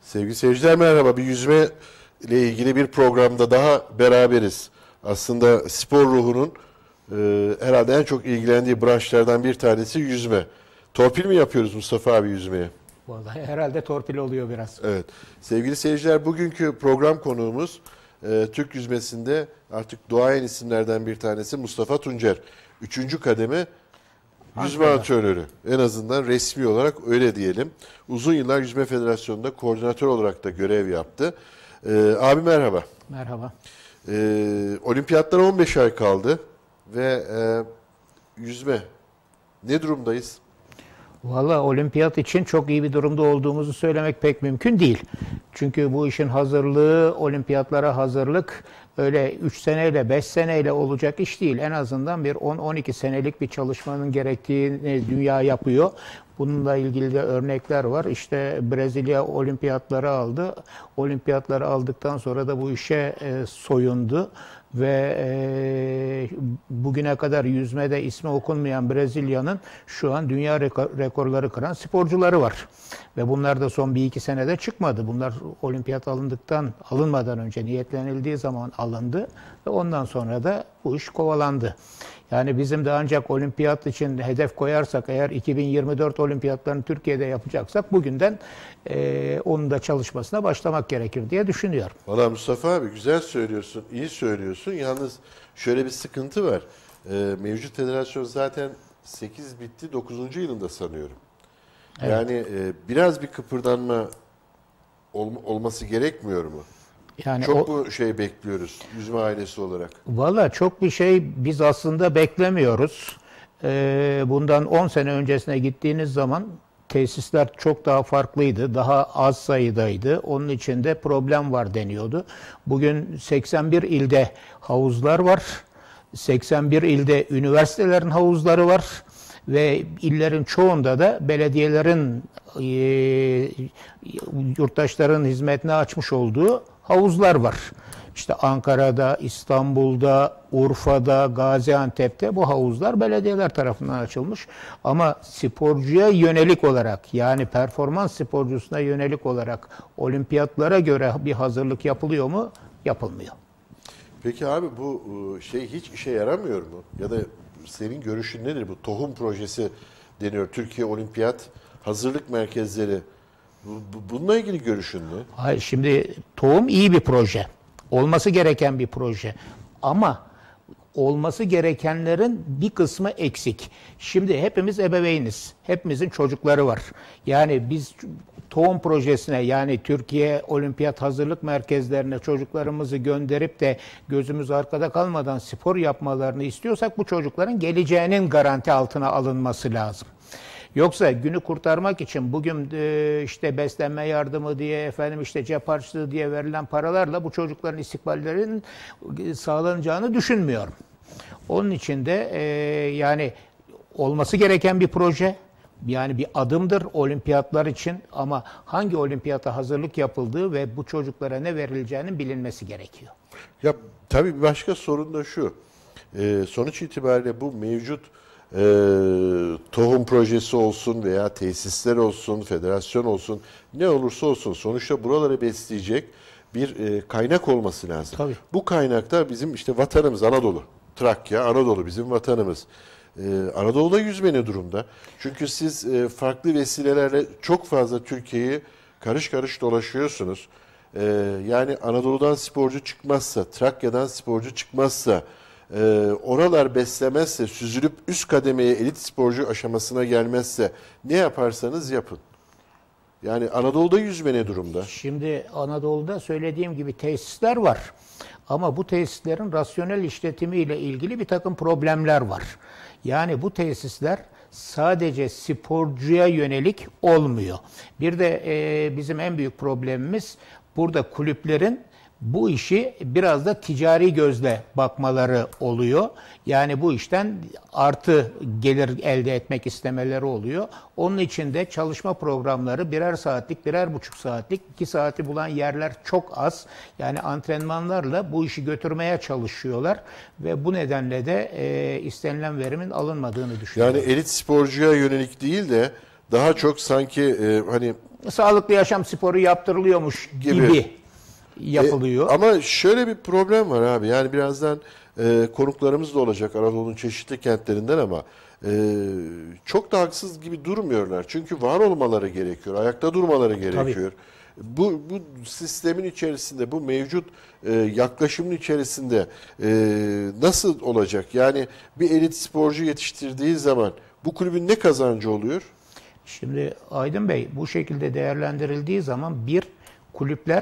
Sevgili seyirciler merhaba. Bir yüzme ile ilgili bir programda daha beraberiz. Aslında spor ruhunun herhalde en çok ilgilendiği branşlardan bir tanesi yüzme. Torpil mi yapıyoruz Mustafa abi yüzmeye? Vallahi herhalde torpil oluyor biraz. Evet. Sevgili seyirciler bugünkü program konuğumuz Türk yüzmesinde artık duayen isimlerden bir tanesi Mustafa Tuncer. 3. kademe yüzme antrenörü. En azından resmi olarak öyle diyelim. Uzun yıllar Yüzme Federasyonu'nda koordinatör olarak da görev yaptı. Abi merhaba. Merhaba. Olimpiyatlara 15 ay kaldı ve yüzme ne durumdayız? Vallahi olimpiyat için çok iyi bir durumda olduğumuzu söylemek pek mümkün değil. Çünkü bu işin hazırlığı, olimpiyatlara hazırlık öyle 3 seneyle 5 seneyle olacak iş değil. En azından bir 10-12 senelik bir çalışmanın gerektiğini dünya yapıyor. Bununla ilgili de örnekler var. İşte Brezilya olimpiyatları aldı. Olimpiyatları aldıktan sonra da bu işe soyundu. Ve bugüne kadar yüzmede ismi okunmayan Brezilya'nın şu an dünya rekorları kıran sporcuları var. Ve bunlar da son 1-2 senede çıkmadı. Bunlar olimpiyat alınmadan önce niyetlenildiği zaman alındı. Ve ondan sonra da bu iş kovalandı. Yani bizim de ancak olimpiyat için hedef koyarsak, eğer 2024 olimpiyatlarını Türkiye'de yapacaksak bugünden onun da çalışmasına başlamak gerekir diye düşünüyorum. Valla Mustafa abi güzel söylüyorsun, iyi söylüyorsun. Yalnız şöyle bir sıkıntı var. Mevcut federasyon zaten 8 bitti, 9. yılında sanıyorum. Evet. Yani biraz bir kıpırdanma olması gerekmiyor mu? Yani çok mu bekliyoruz yüzme ailesi olarak? Valla çok bir şey biz aslında beklemiyoruz. Bundan 10 sene öncesine gittiğiniz zaman tesisler çok daha farklıydı. Daha az sayıdaydı. Onun içinde problem var deniyordu. Bugün 81 ilde havuzlar var. 81 ilde üniversitelerin havuzları var. Ve illerin çoğunda da belediyelerin yurttaşların hizmetine açmış olduğu havuzlar var. İşte Ankara'da, İstanbul'da, Urfa'da, Gaziantep'te bu havuzlar belediyeler tarafından açılmış. Ama sporcuya yönelik olarak, yani performans sporcusuna yönelik olarak olimpiyatlara göre bir hazırlık yapılıyor mu? Yapılmıyor. Peki abi bu hiç işe yaramıyor mu? Ya da senin görüşün nedir? Bu tohum projesi deniyor. Türkiye Olimpiyat Hazırlık Merkezleri. Bununla ilgili görüşün ne? Hayır, şimdi tohum iyi bir proje. Olması gereken bir proje. Ama olması gerekenlerin bir kısmı eksik. Şimdi hepimiz ebeveyniz. Hepimizin çocukları var. Yani biz tohum projesine, yani Türkiye Olimpiyat Hazırlık Merkezlerine çocuklarımızı gönderip de gözümüz arkada kalmadan spor yapmalarını istiyorsak bu çocukların geleceğinin garanti altına alınması lazım. Yoksa günü kurtarmak için bugün işte beslenme yardımı diye, cep harçlığı diye verilen paralarla bu çocukların istikballerinin sağlanacağını düşünmüyorum. Onun için de yani olması gereken bir proje, yani bir adımdır olimpiyatlar için, ama hangi olimpiyata hazırlık yapıldığı ve bu çocuklara ne verileceğinin bilinmesi gerekiyor. Ya tabii bir başka sorun da şu. Sonuç itibariyle bu mevcut tohum projesi olsun veya tesisler olsun, federasyon olsun, ne olursa olsun sonuçta buraları besleyecek bir kaynak olması lazım. Tabii. Bu kaynakta bizim işte vatanımız Anadolu. Trakya, Anadolu bizim vatanımız. Anadolu'da yüzme ne durumda? Çünkü siz farklı vesilelerle çok fazla Türkiye'yi karış karış dolaşıyorsunuz. Yani Anadolu'dan sporcu çıkmazsa, Trakya'dan sporcu çıkmazsa, oralar beslemezse, süzülüp üst kademeye elit sporcu aşamasına gelmezse ne yaparsanız yapın. Yani Anadolu'da yüzme ne durumda? Şimdi Anadolu'da söylediğim gibi tesisler var. Ama bu tesislerin rasyonel işletimiyle ilgili bir takım problemler var. Yani bu tesisler sadece sporcuya yönelik olmuyor. Bir de bizim en büyük problemimiz burada kulüplerin bu işi biraz da ticari gözle bakmaları oluyor. Yani bu işten artı gelir elde etmek istemeleri oluyor. Onun için de çalışma programları birer saatlik, 1,5 saatlik, 2 saati bulan yerler çok az. Yani antrenmanlarla bu işi götürmeye çalışıyorlar ve bu nedenle de istenilen verimin alınmadığını düşünüyorum. Yani elit sporcuya yönelik değil de daha çok sanki hani sağlıklı yaşam sporu yaptırılıyormuş gibi yapılıyor. Ama şöyle bir problem var abi. Yani birazdan konuklarımız da olacak Anadolu'nun çeşitli kentlerinden ama çok da haksız gibi durmuyorlar. Çünkü var olmaları gerekiyor. Ayakta durmaları gerekiyor. Bu sistemin içerisinde, bu mevcut yaklaşımın içerisinde nasıl olacak? Yani bir elit sporcu yetiştirdiği zaman bu kulübün ne kazancı oluyor? Şimdi Aydın Bey, bu şekilde değerlendirildiği zaman bir, kulüpler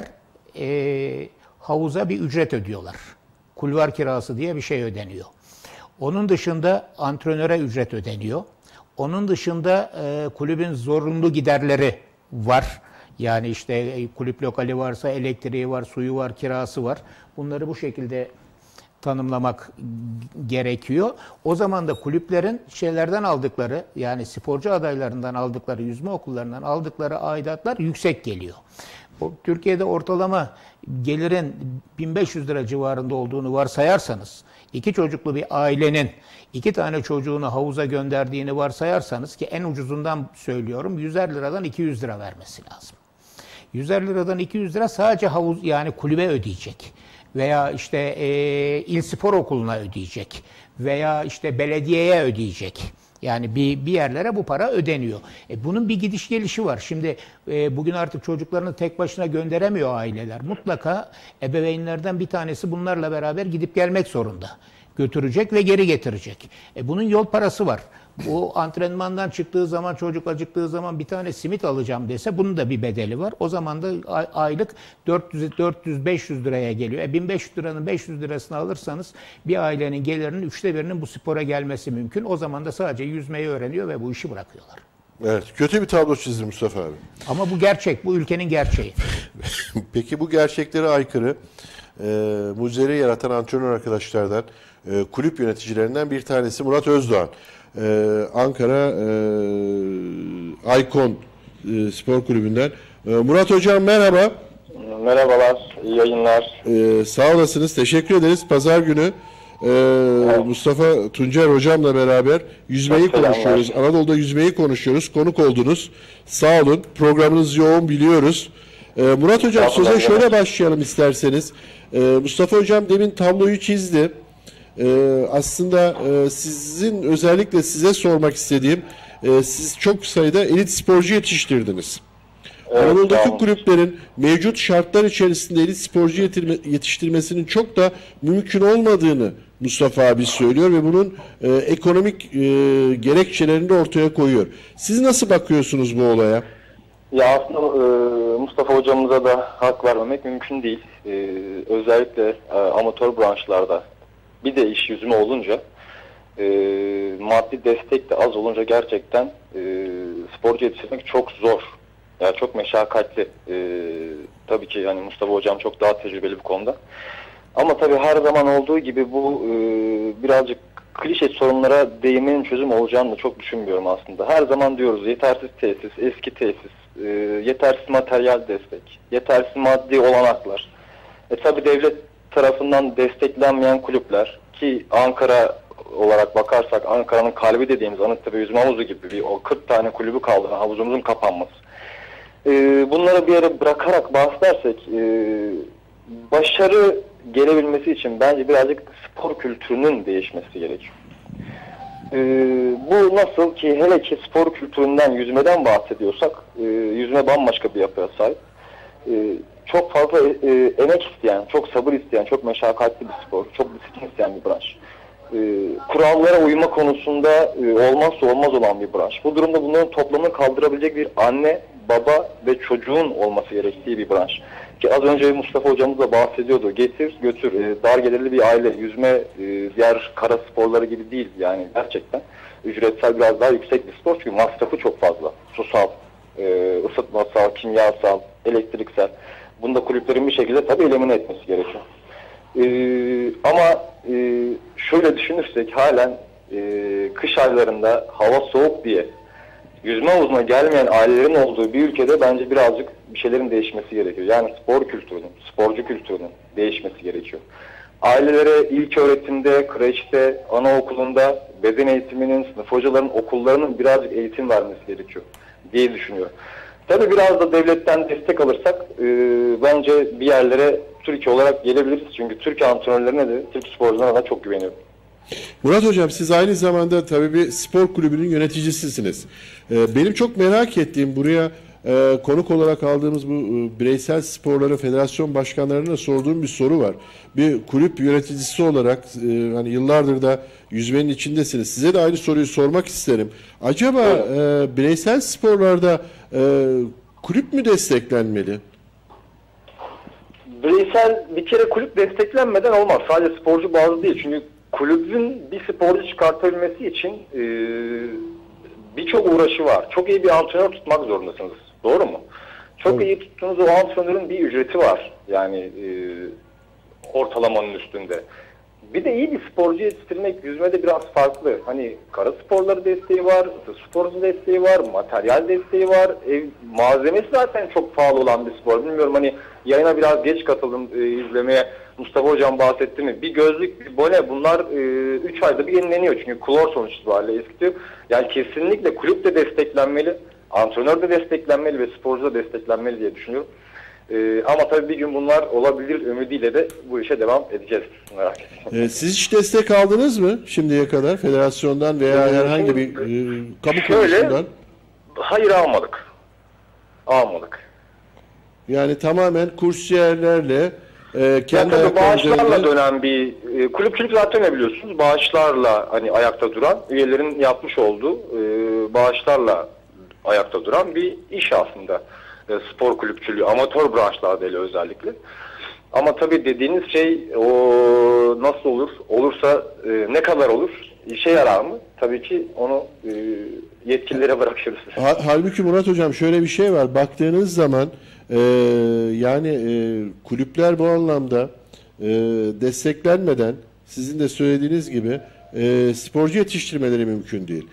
havuza bir ücret ödüyorlar. Kulvar kirası diye bir şey ödeniyor. Onun dışında antrenöre ücret ödeniyor. Onun dışında kulübün zorunlu giderleri var. Yani işte kulüp lokali varsa elektriği var, suyu var, kirası var. Bunları bu şekilde tanımlamak gerekiyor. O zaman da kulüplerin şeylerden aldıkları, yani sporcu adaylarından aldıkları, yüzme okullarından aldıkları aidatlar yüksek geliyor. Türkiye'de ortalama gelirin 1500 lira civarında olduğunu varsayarsanız, 2 çocuklu bir ailenin 2 tane çocuğunu havuza gönderdiğini varsayarsanız, ki en ucuzundan söylüyorum, 100'er liradan 200 lira vermesi lazım. 100'er liradan 200 lira sadece havuz, yani kulübe ödeyecek. Veya işte il spor okuluna ödeyecek. Veya işte belediyeye ödeyecek. Yani bir yerlere bu para ödeniyor. Bunun bir gidiş gelişi var. Şimdi bugün artık çocuklarını tek başına gönderemiyor aileler. Mutlaka ebeveynlerden bir tanesi bunlarla beraber gidip gelmek zorunda. Götürecek ve geri getirecek. Bunun yol parası var. Bu antrenmandan çıktığı zaman, çocuk acıktığı zaman bir tane simit alacağım dese bunun da bir bedeli var. O zaman da aylık 400-500 liraya geliyor. 1500 liranın 500 lirasını alırsanız bir ailenin gelirinin 1/3'inin bu spora gelmesi mümkün. O zaman da sadece yüzmeyi öğreniyor ve bu işi bırakıyorlar. Evet, kötü bir tablo çizdi Mustafa abi. Ama bu gerçek, bu ülkenin gerçeği. Peki bu gerçeklere aykırı mucizeleri yaratan antrenör arkadaşlardan, kulüp yöneticilerinden bir tanesi Murat Özdoğan. Ankara Aykon Spor Kulübü'nden. Murat Hocam merhaba. Merhabalar, iyi yayınlar. Sağ olasınız, teşekkür ederiz. Pazar günü Mustafa Tuncer Hocam'la beraber yüzmeyi konuşuyoruz. Anadolu'da yüzmeyi konuşuyoruz. Konuk oldunuz. Sağ olun. Programınız yoğun biliyoruz. Murat Hocam söze şöyle başlayalım isterseniz. Mustafa Hocam demin tabloyu çizdi. Aslında sizin özellikle size sormak istediğim, siz çok sayıda elit sporcu yetiştirdiniz. Evet, Anadolu'daki kulüplerin mevcut şartlar içerisinde elit sporcu yetiştirmesinin çok da mümkün olmadığını Mustafa abi söylüyor ve bunun ekonomik gerekçelerini de ortaya koyuyor. Siz nasıl bakıyorsunuz bu olaya? Ya aslında Mustafa hocamıza da hak vermemek mümkün değil. Özellikle amatör branşlarda bir de iş yüzme olunca maddi destek de az olunca gerçekten sporcu yetiştirmek çok zor. Yani çok meşakkatli. Tabii ki yani Mustafa hocam çok daha tecrübeli bu konuda. Ama tabii her zaman olduğu gibi bu birazcık klişe sorunlara değinmenin çözüm olacağını da çok düşünmüyorum aslında. Her zaman diyoruz yetersiz tesis, eski tesis, yetersiz materyal destek, yetersiz maddi olanaklar. Tabii devlet tarafından desteklenmeyen kulüpler, ki Ankara olarak bakarsak Ankara'nın kalbi dediğimiz Anıttepe Yüzme Havuzu gibi bir 40 tane kulübü kaldıran havuzumuzun kapanması. Bunları bir yere bırakarak bahsedersek başarı gelebilmesi için bence birazcık spor kültürünün değişmesi gerekiyor. Bu nasıl ki, hele ki spor kültüründen, yüzmeden bahsediyorsak yüzme bambaşka bir yapıya sahip. Çok fazla emek isteyen, çok sabır isteyen, çok meşakkatli bir spor, çok disiplin isteyen bir branş. Kurallara uyma konusunda olmazsa olmaz olan bir branş. Bu durumda bunların toplamını kaldırabilecek bir anne, baba ve çocuğun olması gerektiği bir branş. Ki az önce Mustafa hocamız da bahsediyordu. Getir götür, dar gelirli bir aile, yüzme diğer kara sporları gibi değil yani, gerçekten. Ücretsel biraz daha yüksek bir spor çünkü masrafı çok fazla. Susal, ısıtmasal, kimyasal, elektriksel. Bunda kulüplerin bir şekilde tabii elimine etmesi gerekiyor. Ama şöyle düşünürsek halen kış aylarında hava soğuk diye yüzme havuzuna gelmeyen ailelerin olduğu bir ülkede bence birazcık bir şeylerin değişmesi gerekiyor. Yani spor kültürünün, sporcu kültürünün değişmesi gerekiyor. Ailelere ilk öğretimde, kreşte, anaokulunda, beden eğitiminin, sınıf hocalarının, okullarının birazcık eğitim vermesi gerekiyor diye düşünüyorum. Tabii biraz da devletten destek alırsak bence bir yerlere Türkiye olarak gelebiliriz. Çünkü Türk antrenörlerine de, Türk sporcularına da çok güveniyorum. Murat Hocam, siz aynı zamanda tabii bir spor kulübünün yöneticisisiniz. Benim çok merak ettiğim, buraya konuk olarak aldığımız bu bireysel sporların federasyon başkanlarına sorduğum bir soru var. Bir kulüp yöneticisi olarak hani yıllardır da yüzmenin içindesiniz. Size de aynı soruyu sormak isterim. Acaba bireysel sporlarda kulüp mü desteklenmeli? Bireysel bir kere kulüp desteklenmeden olmaz. Sadece sporcu bazlı değil. Çünkü kulübün bir sporcu çıkartabilmesi için birçok uğraşı var. Çok iyi bir antrenör tutmak zorundasınız. Doğru mu? Çok iyi tuttuğunuz o antrenörün bir ücreti var. Yani ortalamanın üstünde. Bir de iyi bir sporcu yetiştirmek yüzmede biraz farklı. Hani kara sporları desteği var, sporcu desteği var, materyal desteği var. Malzemesi zaten çok pahalı olan bir spor. Bilmiyorum, hani yayına biraz geç katıldım izlemeye. Mustafa Hocam bahsetti mi? Bir gözlük, bir bone, bunlar 3 ayda bir yenileniyor. Çünkü klor sonuç itibariyle eskitiyor. Yani kesinlikle kulüp de desteklenmeli, antrenör de desteklenmeli ve sporcu da desteklenmeli diye düşünüyorum. Ama tabii bir gün bunlar olabilir ümidiyle de bu işe devam edeceğiz. Merak etmeyin. Siz hiç destek aldınız mı şimdiye kadar federasyondan veya herhangi bir kamu kuruluşundan? Hayır, almadık. Almadık. Yani tamamen kursiyerlerle kendi yani bağışlarla ayaklarında dönen bir kulüpçülük zaten, ne biliyorsunuz? Bağışlarla hani ayakta duran, üyelerin yapmış olduğu bağışlarla ayakta duran bir iş aslında. Spor kulüpçülüğü, amatör branşlarda hele özellikle. Ama tabii dediğiniz şey o nasıl olur? Olursa ne kadar olur? İşe yarar mı? Tabii ki onu yetkililere bırakırız. Halbuki Murat Hocam, şöyle bir şey var. Baktığınız zaman yani kulüpler bu anlamda desteklenmeden, sizin de söylediğiniz gibi sporcu yetiştirmeleri mümkün değil.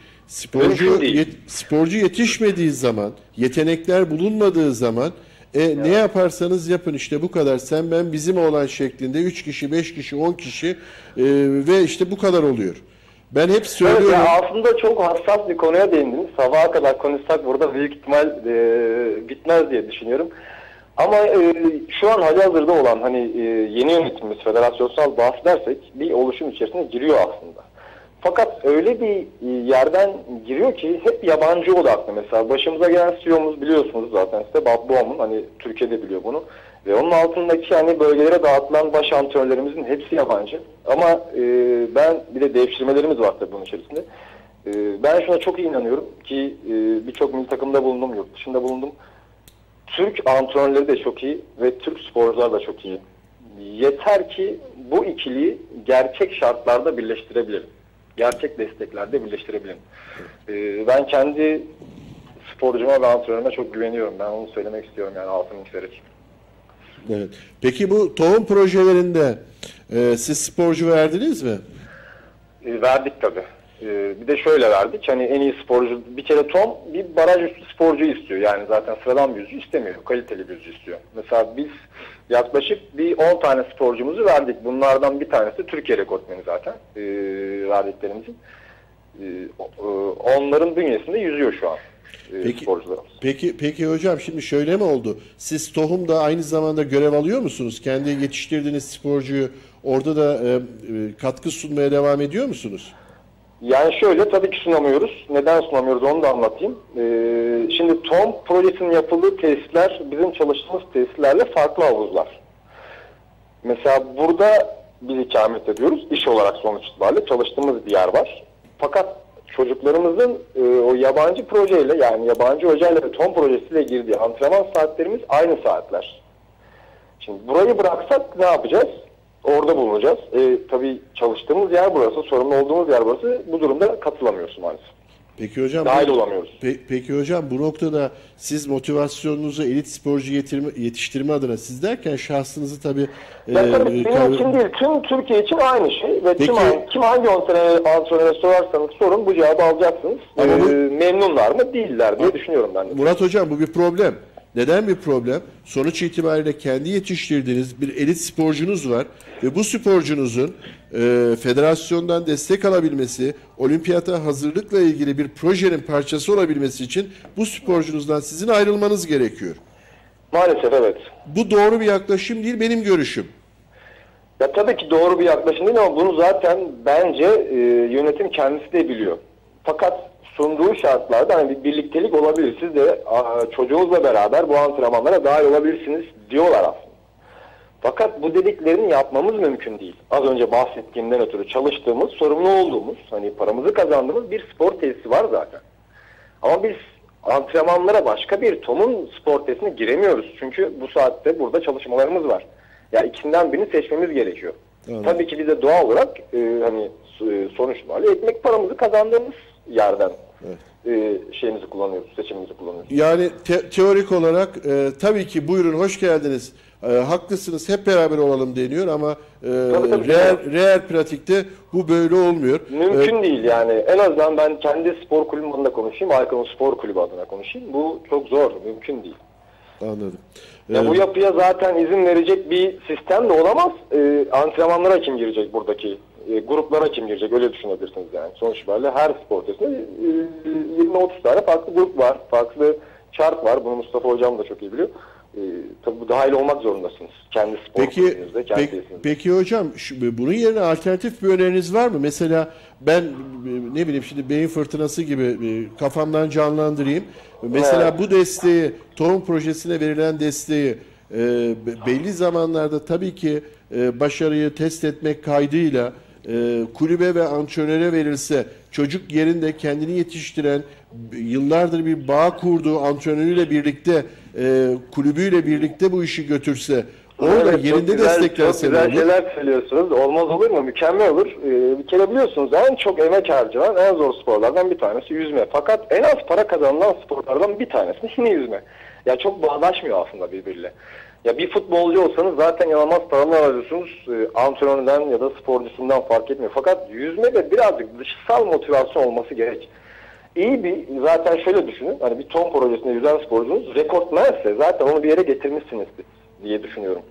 Sporcu yetişmediği zaman, yetenekler bulunmadığı zaman ne yaparsanız yapın, işte bu kadar, sen ben bizim olan şeklinde 3 kişi, 5 kişi, 10 kişi ve işte bu kadar oluyor. Ben hep söylüyorum. Evet, aslında çok hassas bir konuya değindiniz. Sabaha kadar konuşsak burada büyük ihtimal bitmez diye düşünüyorum. Ama şu an halihazırda olan hani yeni yönetimimiz, federasyonsal bahsedersek bir oluşum içerisine giriyor aslında. Fakat öyle bir yerden giriyor ki hep yabancı odaklı. Mesela başımıza gelen CEO'muz, biliyorsunuz zaten, size Bob Bowman, hani Türkiye'de biliyor bunu. Ve onun altındaki hani bölgelere dağıtılan baş antrenörlerimizin hepsi yabancı. Ama ben, bir de devşirmelerimiz var tabii bunun içerisinde. Ben şuna çok iyi inanıyorum ki birçok milli takımda bulundum, yurt dışında bulundum. Türk antrenörleri de çok iyi ve Türk sporcular da çok iyi. Yeter ki bu ikiliyi gerçek şartlarda birleştirebilirim. Gerçek desteklerde birleştirebilirim. Ben kendi sporcuma ve antrenörüme çok güveniyorum. Ben onu söylemek istiyorum, yani altını çizerek. Evet. Peki bu tohum projelerinde siz sporcu verdiniz mi? Verdik tabii. Bir de şöyle verdik. Hani en iyi sporcu, bir kere Tom bir baraj üstü sporcu istiyor. Yani zaten sıradan bir yüzücü istemiyor. Kaliteli bir yüzücü istiyor. Mesela biz yaklaşık bir 10 tane sporcumuzu verdik. Bunlardan bir tanesi Türkiye rekortmeni zaten. Verdiklerimizin. Onların bünyesinde yüzüyor şu an. Peki hocam, şimdi şöyle mi oldu? Siz tohumda aynı zamanda görev alıyor musunuz? Kendi yetiştirdiğiniz sporcuyu orada da katkı sunmaya devam ediyor musunuz? Yani şöyle, tabii ki sunamıyoruz. Neden sunamıyoruz onu da anlatayım. Şimdi TOM projesinin yapıldığı tesisler bizim çalıştığımız tesislerle farklı havuzlar. Mesela burada biz ikamet ediyoruz. İş olarak sonuç itibariyle çalıştığımız bir yer var. Fakat çocuklarımızın o yabancı projeyle, yani yabancı hocayla ve TOM projesiyle girdiği antrenman saatlerimiz aynı saatler. Şimdi burayı bıraksak ne yapacağız? Orada bulunacağız. Tabii çalıştığımız yer burası, sorumlu olduğumuz yer burası. Bu durumda katılamıyorsun maalesef. Peki hocam, dahil olamıyoruz. Peki hocam, bu noktada siz motivasyonunuzu elit sporcu yetiştirme adına, siz derken şahsınızı tabii... Tabii benim için değil, tüm Türkiye için aynı şey. Ve kim hangi antrenöre sorarsanız sorun, bu cevabı alacaksınız. Memnunlar mı? Değiller diye düşünüyorum ben de. Murat hocam, bu bir problem. Neden bir problem? Sonuç itibariyle kendi yetiştirdiğiniz bir elit sporcunuz var ve bu sporcunuzun federasyondan destek alabilmesi, olimpiyata hazırlıkla ilgili bir projenin parçası olabilmesi için bu sporcunuzdan sizin ayrılmanız gerekiyor. Maalesef evet. Bu doğru bir yaklaşım değil, benim görüşüm. Ya tabii ki doğru bir yaklaşım değil ama bunu zaten bence yönetim kendisi de biliyor. Fakat sunduğu şartlarda hani bir birliktelik olabilir. Siz de çocuğunuzla beraber bu antrenmanlara dahil olabilirsiniz diyorlar aslında. Fakat bu dediklerini yapmamız mümkün değil. Az önce bahsettiğimden ötürü çalıştığımız, sorumlu olduğumuz, hani paramızı kazandığımız bir spor tesisi var zaten. Ama biz antrenmanlara başka bir TOM'un spor tesisine giremiyoruz. Çünkü bu saatte burada çalışmalarımız var. Ya ikisinden birini seçmemiz gerekiyor. Evet. Tabii ki biz de doğal olarak sonuç itibariyle ekmek paramızı kazandığımız yerden şeyimizi kullanıyoruz, seçimimizi kullanıyoruz. Yani teorik olarak tabii ki buyurun hoş geldiniz, haklısınız hep beraber olalım deniyor ama real pratikte bu böyle olmuyor. Mümkün değil yani. En azından ben kendi spor kulübüm adına konuşayım, Aykan'ın spor kulübü adına konuşayım. Bu çok zor, mümkün değil. Anladım. Ya bu yapıya zaten izin verecek bir sistem de olamaz. Antrenmanlara kim girecek buradaki? Gruplara kim girecek? Öyle düşünebilirsiniz yani. Sonuç itibariyle her spor tesisinde 20-30 tane farklı grup var. Farklı şart var. Bunu Mustafa Hocam da çok iyi biliyor. Tabii bu dahil olmak zorundasınız. Kendi spor kulübünüzde, kendi tesisinizde. Peki hocam bunun yerine alternatif bir öneriniz var mı? Mesela ben ne bileyim şimdi beyin fırtınası gibi kafamdan canlandırayım. Mesela evet. Bu desteği, tohum projesine verilen desteği belli zamanlarda tabii ki başarıyı test etmek kaydıyla kulübe ve antrenöre verilse, çocuk yerinde kendini yetiştiren, yıllardır bir bağ kurduğu antrenörüyle birlikte, kulübüyle birlikte bu işi götürse, orada evet, yerinde desteklense olur. Güzel şeyler söylüyorsunuz. Olmaz olur mu? Mükemmel olur. Bir kere biliyorsunuz en çok emek harcanan, en zor sporlardan bir tanesi yüzme. Fakat en az para kazanılan sporlardan bir tanesi yine yüzme. Ya çok bağdaşmıyor aslında birbiriyle. Ya bir futbolcu olsanız zaten inanılmaz paralar alıyorsunuz. Antrenöründen ya da sporcusundan fark etmiyor. Fakat yüzmede birazcık dışsal motivasyon olması gerek. İyi bir, zaten şöyle düşünün. Hani bir TOM projesinde yüzen sporcunuz rekortmense zaten onu bir yere getirmişsinizdir diye düşünüyorum.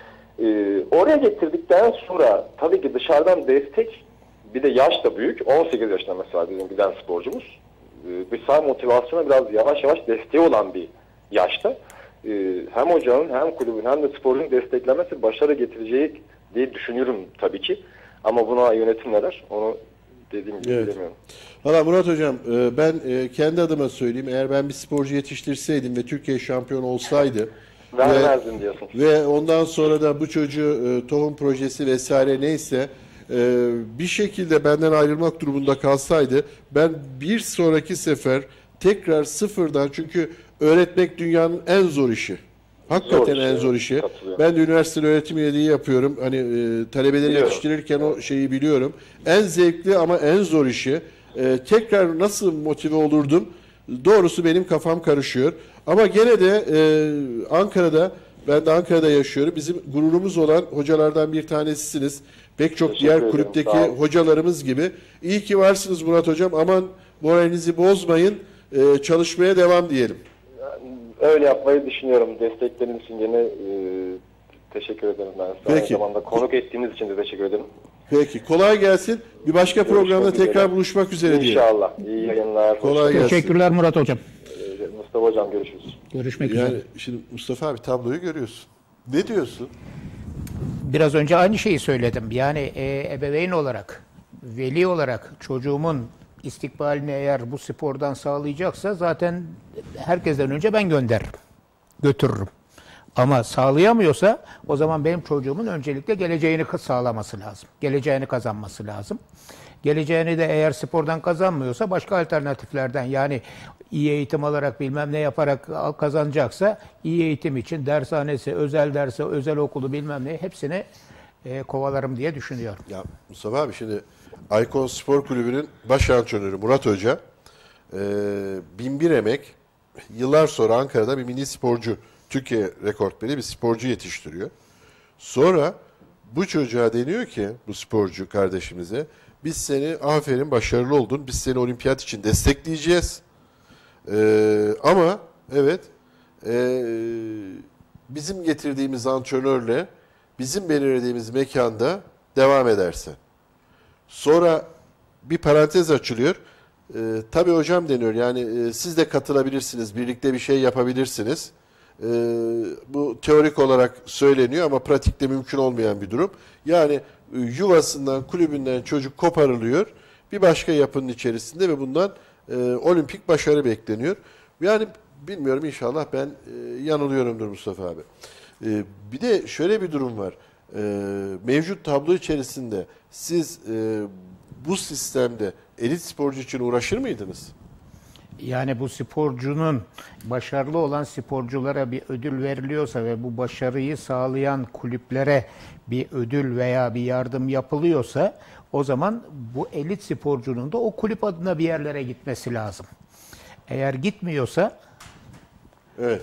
Oraya getirdikten sonra tabii ki dışarıdan destek, bir de yaş da büyük. 18 yaşında mesela bizim giden sporcumuz. Dışsal motivasyona biraz yavaş yavaş desteği olan bir yaşta. Hem hocanın hem kulübün hem de sporcunun desteklemesi başarı getireceği diye düşünüyorum tabii ki. Ama buna yönetim ne der? Onu dediğim gibi evet. bilemiyorum. Valla Murat Hocam ben kendi adıma söyleyeyim. Eğer ben bir sporcu yetiştirseydim ve Türkiye şampiyonu olsaydı vermezdim diyorsun. Ve ondan sonra da bu çocuğu tohum projesi vesaire neyse bir şekilde benden ayrılmak durumunda kalsaydı ben bir sonraki sefer tekrar sıfırdan, çünkü öğretmek dünyanın en zor işi. Hakikaten en zor işi. Ben de üniversitede öğretim üyeliği yapıyorum. Hani talebeleri yetiştirirken o şeyi biliyorum. En zevkli ama en zor işi. Tekrar nasıl motive olurdum? Doğrusu benim kafam karışıyor. Ama gene de Ankara'da, ben de Ankara'da yaşıyorum. Bizim gururumuz olan hocalardan bir tanesisiniz. Pek çok diğer kulüpteki hocalarımız gibi. İyi ki varsınız Murat Hocam. Aman moralinizi bozmayın. Çalışmaya devam diyelim. Öyle yapmayı düşünüyorum. Destekleriniz için gene teşekkür ederim ben size. Peki. Aynı zamanda konuk ettiğiniz için de teşekkür ederim. Peki. Kolay gelsin. Bir başka programda tekrar buluşmak üzere diyelim. İnşallah. İyi yayınlar. Kolay gelsin. Teşekkürler Murat Hocam. Mustafa Hocam görüşürüz. Görüşmek üzere. Şimdi Mustafa abi tabloyu görüyorsun. Ne diyorsun? Biraz önce aynı şeyi söyledim. Yani ebeveyn olarak, veli olarak çocuğumun istikbalini eğer bu spordan sağlayacaksa zaten herkesten önce ben götürürüm. Ama sağlayamıyorsa o zaman benim çocuğumun öncelikle geleceğini sağlaması lazım. Geleceğini kazanması lazım. Geleceğini de eğer spordan kazanmıyorsa başka alternatiflerden, yani iyi eğitim alarak bilmem ne yaparak kazanacaksa iyi eğitim için dershanesi, özel dersi, özel okulu bilmem ne hepsini kovalarım diye düşünüyorum. Ya Mustafa abi şimdi Aykon Spor Kulübü'nün baş antrenörü Murat Hoca 1001 emek, yıllar sonra Ankara'da bir milli sporcu, Türkiye rekortmeni bir sporcu yetiştiriyor. Sonra bu çocuğa deniyor ki, bu sporcu kardeşimize, biz seni aferin başarılı oldun, biz seni olimpiyat için destekleyeceğiz. Ama evet bizim getirdiğimiz antrenörle bizim belirlediğimiz mekanda devam edersen. Sonra bir parantez açılıyor. Tabii hocam deniyor. Yani siz de katılabilirsiniz. Birlikte bir şey yapabilirsiniz. Bu teorik olarak söyleniyor ama pratikte mümkün olmayan bir durum. Yani yuvasından, kulübünden çocuk koparılıyor. Bir başka yapının içerisinde ve bundan olimpik başarı bekleniyor. Yani bilmiyorum, inşallah ben yanılıyorumdur Mustafa abi. Bir de şöyle bir durum var. Mevcut tablo içerisinde siz bu sistemde elit sporcu için uğraşır mıydınız? Yani bu sporcunun, başarılı olan sporculara bir ödül veriliyorsa ve bu başarıyı sağlayan kulüplere bir ödül veya bir yardım yapılıyorsa, o zaman bu elit sporcunun da o kulüp adına bir yerlere gitmesi lazım. Eğer gitmiyorsa... Evet.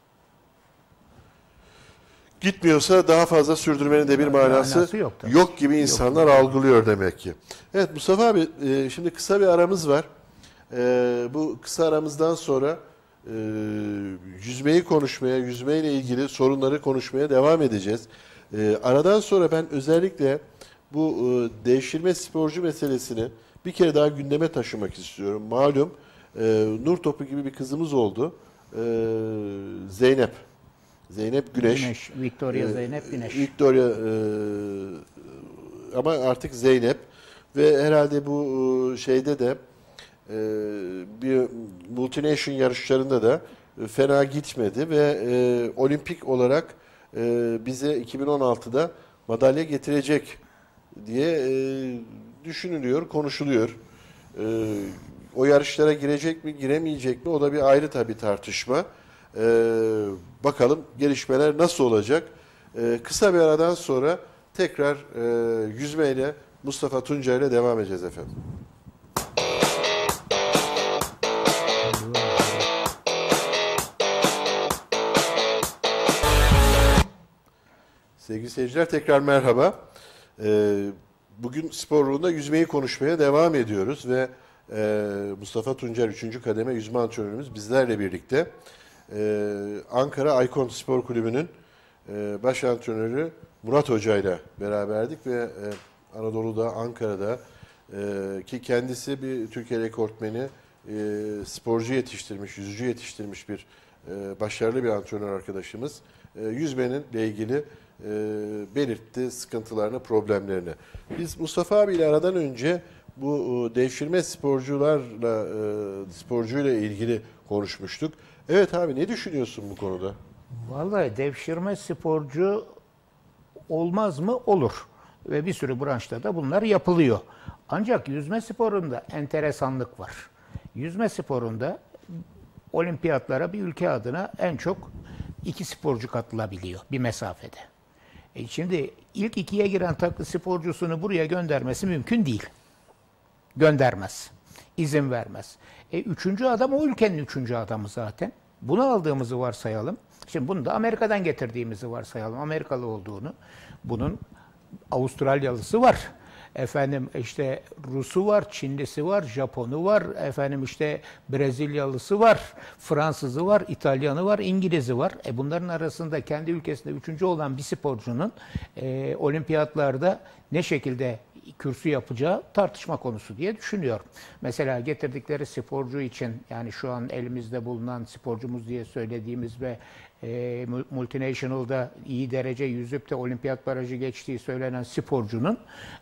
Gitmiyorsa daha fazla sürdürmenin de bir manası yok gibi insanlar algılıyor demek ki. Evet Mustafa abi, şimdi kısa bir aramız var. Bu kısa aramızdan sonra yüzmeyi konuşmaya, yüzmeyle ilgili sorunları konuşmaya devam edeceğiz. Aradan sonra ben özellikle bu devşirme sporcu meselesini bir kere daha gündeme taşımak istiyorum. Malum nur topu gibi bir kızımız oldu. Zeynep Güneş. Victoria Zeynep Güneş. Victoria ama artık Zeynep ve herhalde bu şeyde de bir multination yarışlarında da fena gitmedi ve olimpik olarak bize 2016'da madalya getirecek diye düşünülüyor, konuşuluyor. O yarışlara girecek mi, giremeyecek mi? O da bir ayrı tabii tartışma. Bakalım gelişmeler nasıl olacak? Kısa bir aradan sonra tekrar yüzmeyle Mustafa Tunca ile devam edeceğiz efendim. Sevgili seyirciler, tekrar merhaba. Bugün Spor Ruhu'nda yüzmeyi konuşmaya devam ediyoruz ve Mustafa Tuncer 3. kademe yüzme antrenörümüz bizlerle birlikte. Ankara Aykon Spor Kulübü'nün baş antrenörü Murat Hoca ile beraberdik ve Anadolu'da, Ankara'da ki kendisi bir Türkiye rekortmeni, sporcu yetiştirmiş, yüzücü yetiştirmiş bir başarılı bir antrenör arkadaşımız. Yüzmeninle ilgili belirtti sıkıntılarını, problemlerini. Biz Mustafa abiyle aradan önce bu devşirme sporcuyla ilgili konuşmuştuk. Evet abi, ne düşünüyorsun bu konuda? Vallahi devşirme sporcu olmaz mı? Olur. Ve bir sürü branşta da bunlar yapılıyor. Ancak yüzme sporunda enteresanlık var. Yüzme sporunda olimpiyatlara bir ülke adına en çok 2 sporcu katılabiliyor bir mesafede. Şimdi ilk 2'ye giren takı sporcusunu buraya göndermesi mümkün değil. Göndermez. İzin vermez. 3. adam o ülkenin 3. adamı zaten. Bunu aldığımızı varsayalım. Şimdi bunu da Amerika'dan getirdiğimizi varsayalım. Amerikalı olduğunu. Bunun Avustralyalısı var. Efendim işte Rusu var, Çinlisi var, Japonu var, efendim işte Brezilyalısı var, Fransızı var, İtalyanı var, İngiliz'i var. Bunların arasında kendi ülkesinde 3. olan bir sporcunun olimpiyatlarda ne şekilde kürsü yapacağı tartışma konusu diye düşünüyorum. Mesela getirdikleri sporcu için, yani şu an elimizde bulunan sporcumuz diye söylediğimiz ve multinational'da iyi derece yüzüp de olimpiyat barajı geçtiği söylenen sporcunun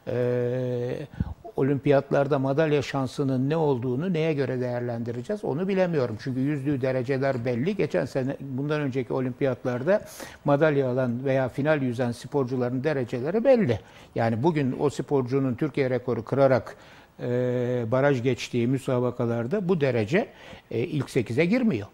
olimpiyatlarda madalya şansının ne olduğunu neye göre değerlendireceğiz onu bilemiyorum. Çünkü yüzdüğü dereceler belli. Geçen sene, bundan önceki olimpiyatlarda madalya alan veya final yüzen sporcuların dereceleri belli. Yani bugün o sporcunun Türkiye rekoru kırarak baraj geçtiği müsabakalarda bu derece ilk 8'e girmiyor.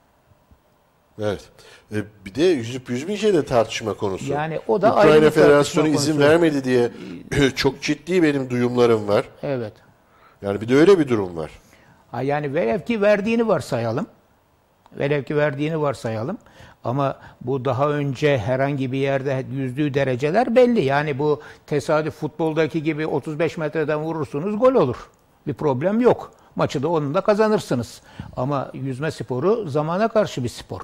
Evet. Bir de yüzüp yüzmeyeceği de tartışma konusu. Yani o da Ukrayna ayrı bir Federasyonu tartışma izin konusu. vermedi diye çok ciddi benim duyumlarım var. Evet. Yani bir de öyle bir durum var. Yani velev ki verdiğini varsayalım. Velev ki verdiğini varsayalım. Ama bu daha önce herhangi bir yerde yüzdüğü dereceler belli. Yani bu tesadüf, futboldaki gibi 35 metreden vurursunuz gol olur. Bir problem yok. Maçı da onun da kazanırsınız. Ama yüzme sporu zamana karşı bir spor.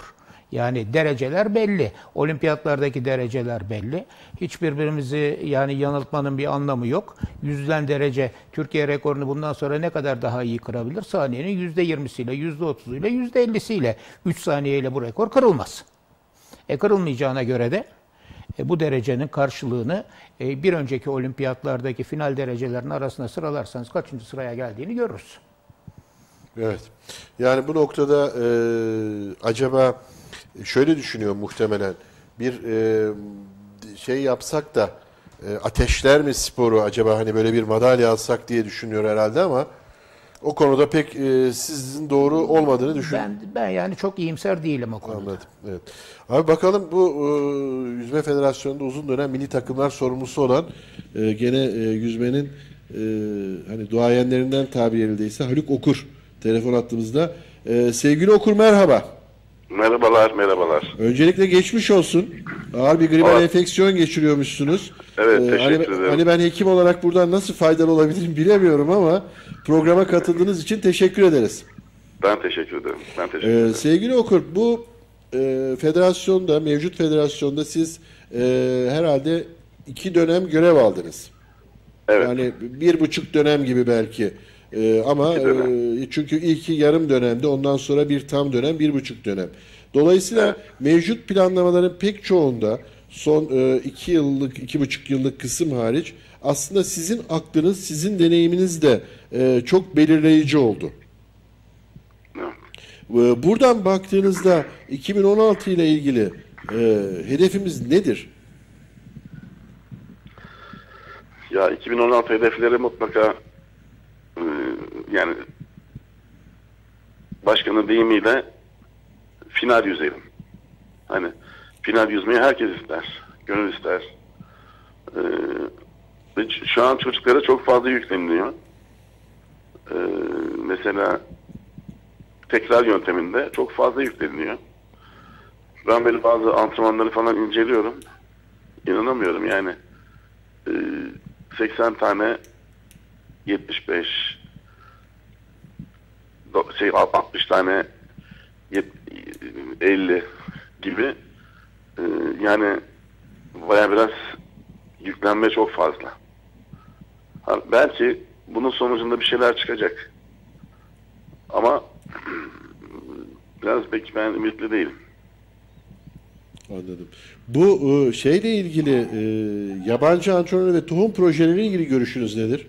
Yani dereceler belli. Olimpiyatlardaki dereceler belli. Hiç birbirimizi yani yanıltmanın bir anlamı yok. Yüzden derece Türkiye rekorunu bundan sonra ne kadar daha iyi kırabilir? Saniyenin %20'siyle, %30'uyla, %50'siyle 3 saniyeyle bu rekor kırılmaz. Kırılmayacağına göre de bu derecenin karşılığını bir önceki olimpiyatlardaki final derecelerinin arasına sıralarsanız kaçıncı sıraya geldiğini görürüz. Evet. Yani bu noktada acaba şöyle düşünüyor muhtemelen bir şey yapsak da ateşler mi sporu acaba hani böyle bir madalya alsak diye düşünüyor herhalde ama o konuda pek sizin doğru olmadığını düşünüyorum. Ben yani çok iyimser değilim o konuda. Anladım. Evet. Abi bakalım bu Yüzme Federasyonu'nda uzun dönem milli takımlar sorumlusu olan gene yüzmenin hani duayenlerinden tabir edildiyse Haluk Okur telefon hattımızda. Sevgili Okur merhaba. Merhabalar, merhabalar. Öncelikle geçmiş olsun. Ağır bir gribal enfeksiyon geçiriyormuşsunuz. Evet, teşekkür ederim. Hani ben hekim olarak buradan nasıl faydalı olabilirim bilemiyorum ama programa katıldığınız için teşekkür ederiz. Ben teşekkür ederim. Ben teşekkür ederim. Sevgili Okur, bu federasyonda, mevcut federasyonda siz herhalde 2 dönem görev aldınız. Evet. Yani 1,5 dönem gibi belki. Ama çünkü ilki yarım dönemde, ondan sonra bir tam dönem, 1,5 dönem. Dolayısıyla mevcut planlamaların pek çoğunda son 2 yıllık, 2,5 yıllık kısım hariç aslında sizin aklınız, sizin deneyiminiz de çok belirleyici oldu. Buradan baktığınızda 2016 ile ilgili hedefimiz nedir? Ya 2016 hedefleri mutlaka yani başkanın deyimiyle final yüzelim. Hani final yüzmeyi herkes ister. Gönül ister. Şu an çocuklara çok fazla yükleniliyor. Mesela tekrar yönteminde çok fazla yükleniliyor. Ben böyle bazı antrenmanları falan inceliyorum. İnanamıyorum yani. 80 tane 75 60 tane 50 gibi yani baya biraz yüklenme çok fazla. Belki bunun sonucunda bir şeyler çıkacak. Ama biraz pek ben ümitli değilim. Anladım. Bu şeyle ilgili yabancı antrenör ve tohum projeleriyle ilgili görüşünüz nedir?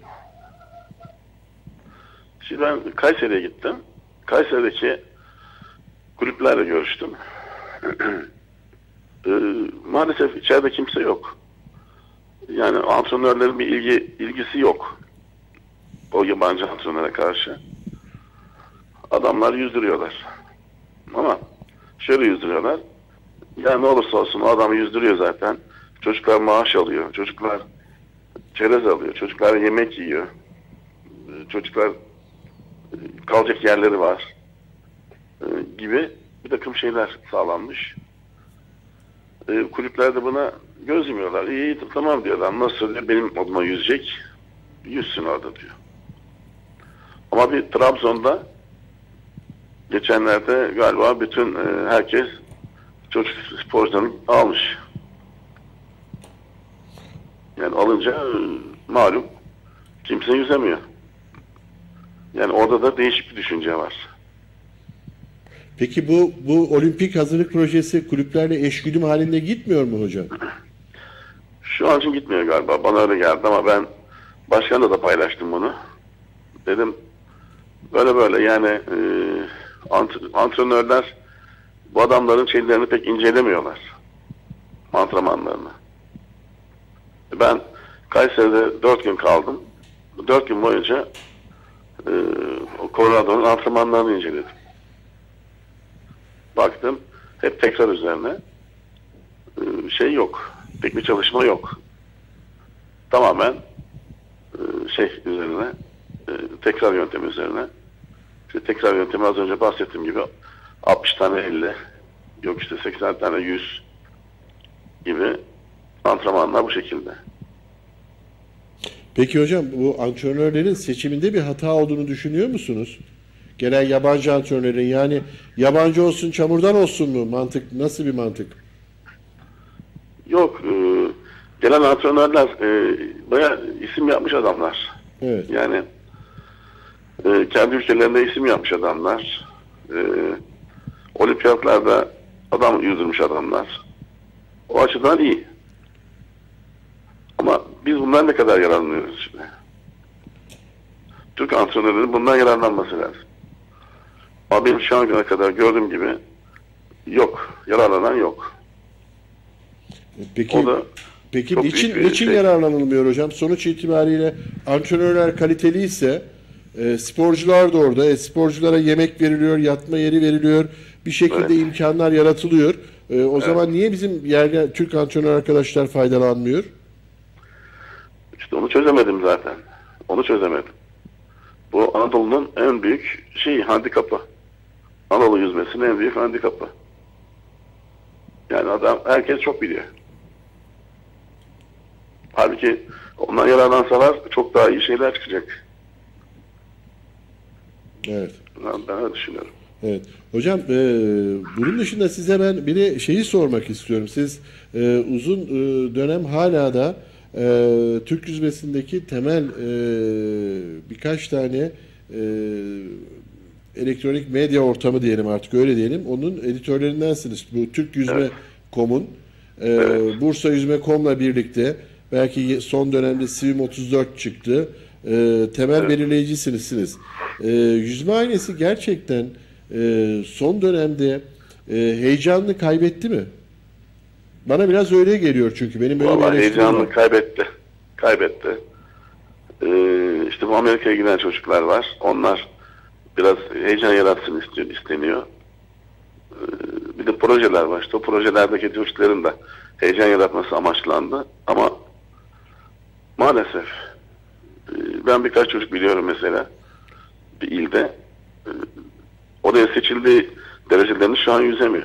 Şimdi ben Kayseri'ye gittim. Kayseri'deki kulüplerle görüştüm. Maalesef içeride kimse yok. Yani antrenörlerin bir ilgisi yok. O yabancı antrenöre karşı. Adamlar yüzdürüyorlar. Ama şöyle yüzdürüyorlar. Ya ne olursa olsun o adamı yüzdürüyor zaten. Çocuklar maaş alıyor. Çocuklar çerez alıyor. Çocuklar yemek yiyor. Çocuklar kalacak yerleri var. Gibi bir takım şeyler sağlanmış. Kulüpler de buna göz yumuyorlar. İyi tamam diyor adam. Nasıl diyor benim adıma yüzecek. Yüzsün orada diyor. Ama bir Trabzon'da geçenlerde galiba bütün herkes çocuk sporcularını almış. Yani alınca malum kimse yüzemiyor. Yani orada da değişik bir düşünce var. Peki bu olimpik hazırlık projesi kulüplerle eşgüdüm halinde gitmiyor mu hocam? Şu an için gitmiyor galiba. Bana öyle geldi ama ben başkanla da paylaştım bunu. Dedim böyle yani antrenörler bu adamların şeylerini pek incelemiyorlar. Antrenmanlarını. Ben Kayseri'de 4 gün kaldım. 4 gün boyunca Colorado'nun antrenmanlarını inceledim. Baktım hep tekrar üzerine şey yok. Pek bir çalışma yok. Tamamen üzerine tekrar yöntemi üzerine. İşte tekrar yöntemi az önce bahsettiğim gibi 60 tane 50 yok işte 80 tane 100 gibi antrenmanlar bu şekilde. Peki hocam bu antrenörlerin seçiminde bir hata olduğunu düşünüyor musunuz? Gelen yabancı antrenörlerin, yani yabancı olsun çamurdan olsun mu? Mantık nasıl bir mantık? Yok. Gelen antrenörler bayağı isim yapmış adamlar. Evet. Yani kendi ülkelerinde isim yapmış adamlar. Olimpiyatlarda adam yüzdürmüş adamlar. O açıdan iyi. Ama biz bundan ne kadar yararlanıyoruz şimdi? Türk antrenörlerin bundan yararlanması lazım. Ama benim şu ana kadar gördüğüm gibi yok. Yararlanan yok. Peki, O da çok niçin, büyük bir şey. yararlanılmıyor hocam? Sonuç itibariyle antrenörler kaliteliyse sporcular da orada. Sporculara yemek veriliyor, yatma yeri veriliyor. Bir şekilde Evet. imkanlar yaratılıyor. O zaman niye bizim yerli Türk antrenör arkadaşlar faydalanmıyor? İşte onu çözemedim zaten. Onu çözemedim. Bu Anadolu'nun en büyük handikapı. Anadolu yüzmesinin en büyük handikapı. Yani herkes çok biliyor. Halbuki ondan yararlansalar çok daha iyi şeyler çıkacak. Evet. Ben öyle düşünüyorum. Evet. Hocam bunun dışında size ben bir de şeyi sormak istiyorum. Siz uzun dönem hala da Türk yüzmesindeki temel birkaç tane elektronik medya ortamı diyelim, artık öyle diyelim. Onun editörlerindensiniz. Bu Türk Yüzme.com'un Bursa Yüzme.com'la birlikte belki son dönemde Swim 34 çıktı. Temel belirleyicisiniz. Yüzme ailesi gerçekten son dönemde heyecanını kaybetti mi? Bana biraz öyle geliyor çünkü benim böyle Vallahi bir eleştirim heyecanını var. kaybetti. İşte bu Amerika'ya giden çocuklar var. Onlar biraz heyecan yaratsın isteniyor. Bir de projeler var. İşte o projelerdeki çocukların da heyecan yaratması amaçlandı. Ama maalesef ben birkaç çocuk biliyorum mesela bir ilde oraya seçildiği derecelerini şu an yüzemiyor.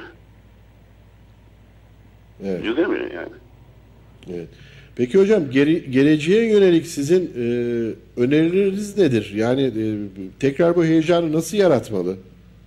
Evet. Yüzemiyor yani. Evet. Peki hocam geleceğe yönelik sizin önerileriniz nedir? Yani tekrar bu heyecanı nasıl yaratmalı?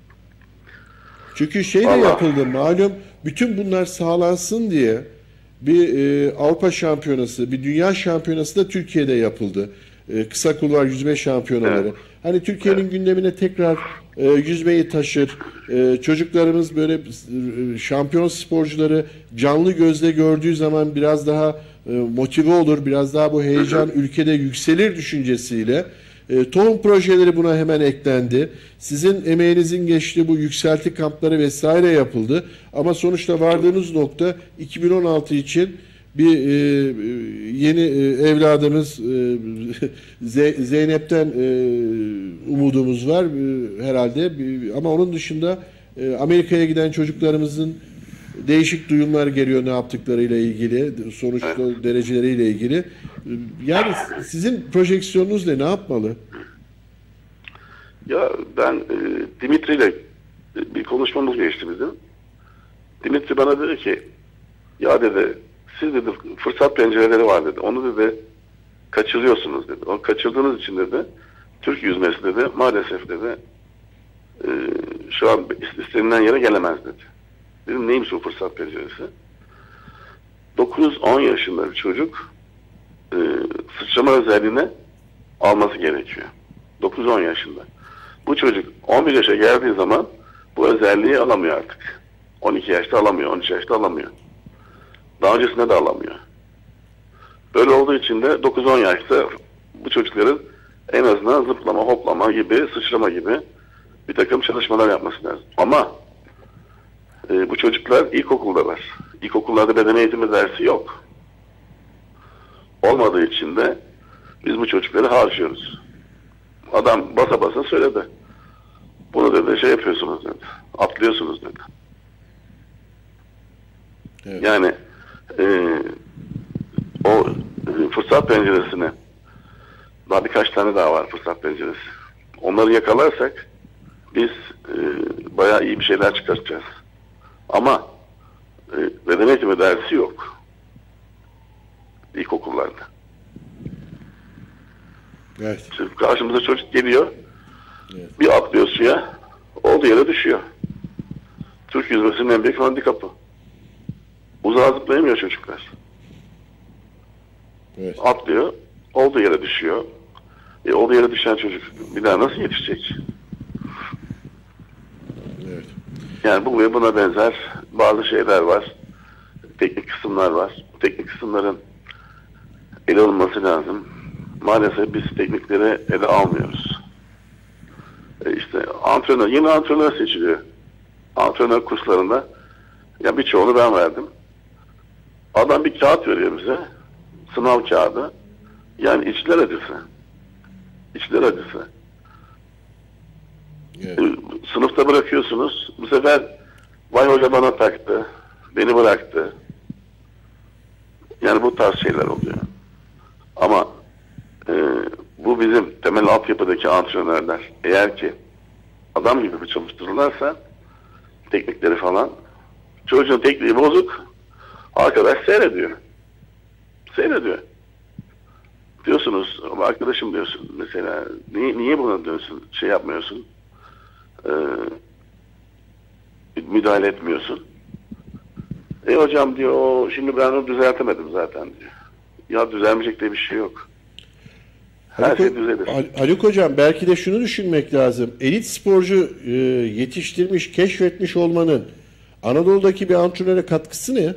Çünkü şey de Vallahi. yapıldı malum, bütün bunlar sağlansın diye bir Avrupa Şampiyonası, bir Dünya Şampiyonası da Türkiye'de yapıldı. Kısa kulvar yüzme şampiyonaları. Evet. Hani Türkiye'nin gündemine tekrar yüzmeyi taşır. Çocuklarımız böyle şampiyon sporcuları canlı gözle gördüğü zaman biraz daha motive olur, biraz daha bu heyecan ülkede yükselir düşüncesiyle tohum projeleri buna hemen eklendi. Sizin emeğinizin geçtiği bu yükselti kampları vesaire yapıldı. Ama sonuçta vardığınız nokta 2016 için bir yeni evladımız Zeynep'ten umudumuz var herhalde. Ama onun dışında Amerika'ya giden çocuklarımızın değişik duyumlar geliyor ne yaptıklarıyla ilgili, sonuçta dereceleriyle ilgili. Yani sizin projeksiyonunuz ne yapmalı? Ya ben Dimitri ile bir konuşmamız geçti bizim. Dimitri bana dedi ki, ya dedi, siz dedi fırsat pencereleri var dedi. Onu dedi kaçırıyorsunuz dedi. O kaçırdığınız için dedi Türk yüzmesi dedi maalesef dedi şu an istenilen yere gelemez dedi. Dedim neymiş o fırsat penceresi? 9-10 yaşında bir çocuk sıçrama özelliğine alması gerekiyor. 9-10 yaşında. Bu çocuk 11 yaşa geldiği zaman bu özelliği alamıyor artık. 12 yaşta alamıyor, 13 yaşta alamıyor. Daha öncesinde de alamıyor. Böyle olduğu için de 9-10 yaşta bu çocukların en azından zıplama, hoplama gibi, sıçrama gibi bir takım çalışmalar yapması lazım. Ama bu çocuklar ilkokuldalar. İlkokullarda beden eğitimi dersi yok. Olmadığı için de biz bu çocukları harcıyoruz. Adam basa basa söyledi. Bunu dedi şey yapıyorsunuz dedi. Atlıyorsunuz dedi. Evet. Yani o fırsat penceresine daha birkaç tane daha var fırsat penceresi. Onları yakalarsak biz bayağı iyi bir şeyler çıkartacağız. Ama beden eğitimi dersi yok. İlkokullarda. Evet. Şimdi karşımıza çocuk geliyor. Evet. Bir atlıyor suya, olduğu yere düşüyor. Türk yüzmesinin en büyük handikapı. Uzağa zıplayamıyor çocuklar. Evet. Atlıyor, olduğu yere düşüyor. Olduğu yere düşen çocuk bir daha nasıl yetişecek? Evet. Yani bu ve buna benzer bazı şeyler var. Teknik kısımlar var. Bu teknik kısımların ele alınması lazım. Maalesef biz teknikleri ele almıyoruz. İşte antrenör, yeni antrenör seçiliyor. Antrenör kurslarında ya birçoğunu ben verdim. Adam bir kağıt veriyor bize. Sınav kağıdı. Yani içler acısı. İçler acısı. Evet. Sınıfta bırakıyorsunuz. Bu sefer vay hoca bana taktı. Beni bıraktı. Yani bu tarz şeyler oluyor. Ama bu bizim temel altyapıdaki antrenörler. Eğer ki adam gibi bir çalıştırırlarsa teknikleri falan, çocuğun tekniği bozuk, arkadaş seyrediyor. Seyrediyor. Diyorsunuz, arkadaşım diyorsun mesela, niye buna diyorsun, şey yapmıyorsun, müdahale etmiyorsun. Hocam diyor, şimdi ben onu düzeltemedim zaten diyor. Ya düzelmeyecek diye bir şey yok. Her şey düzelir. Haluk Hocam, belki de şunu düşünmek lazım. Elit sporcu yetiştirmiş, keşfetmiş olmanın Anadolu'daki bir antrenöre katkısı ne?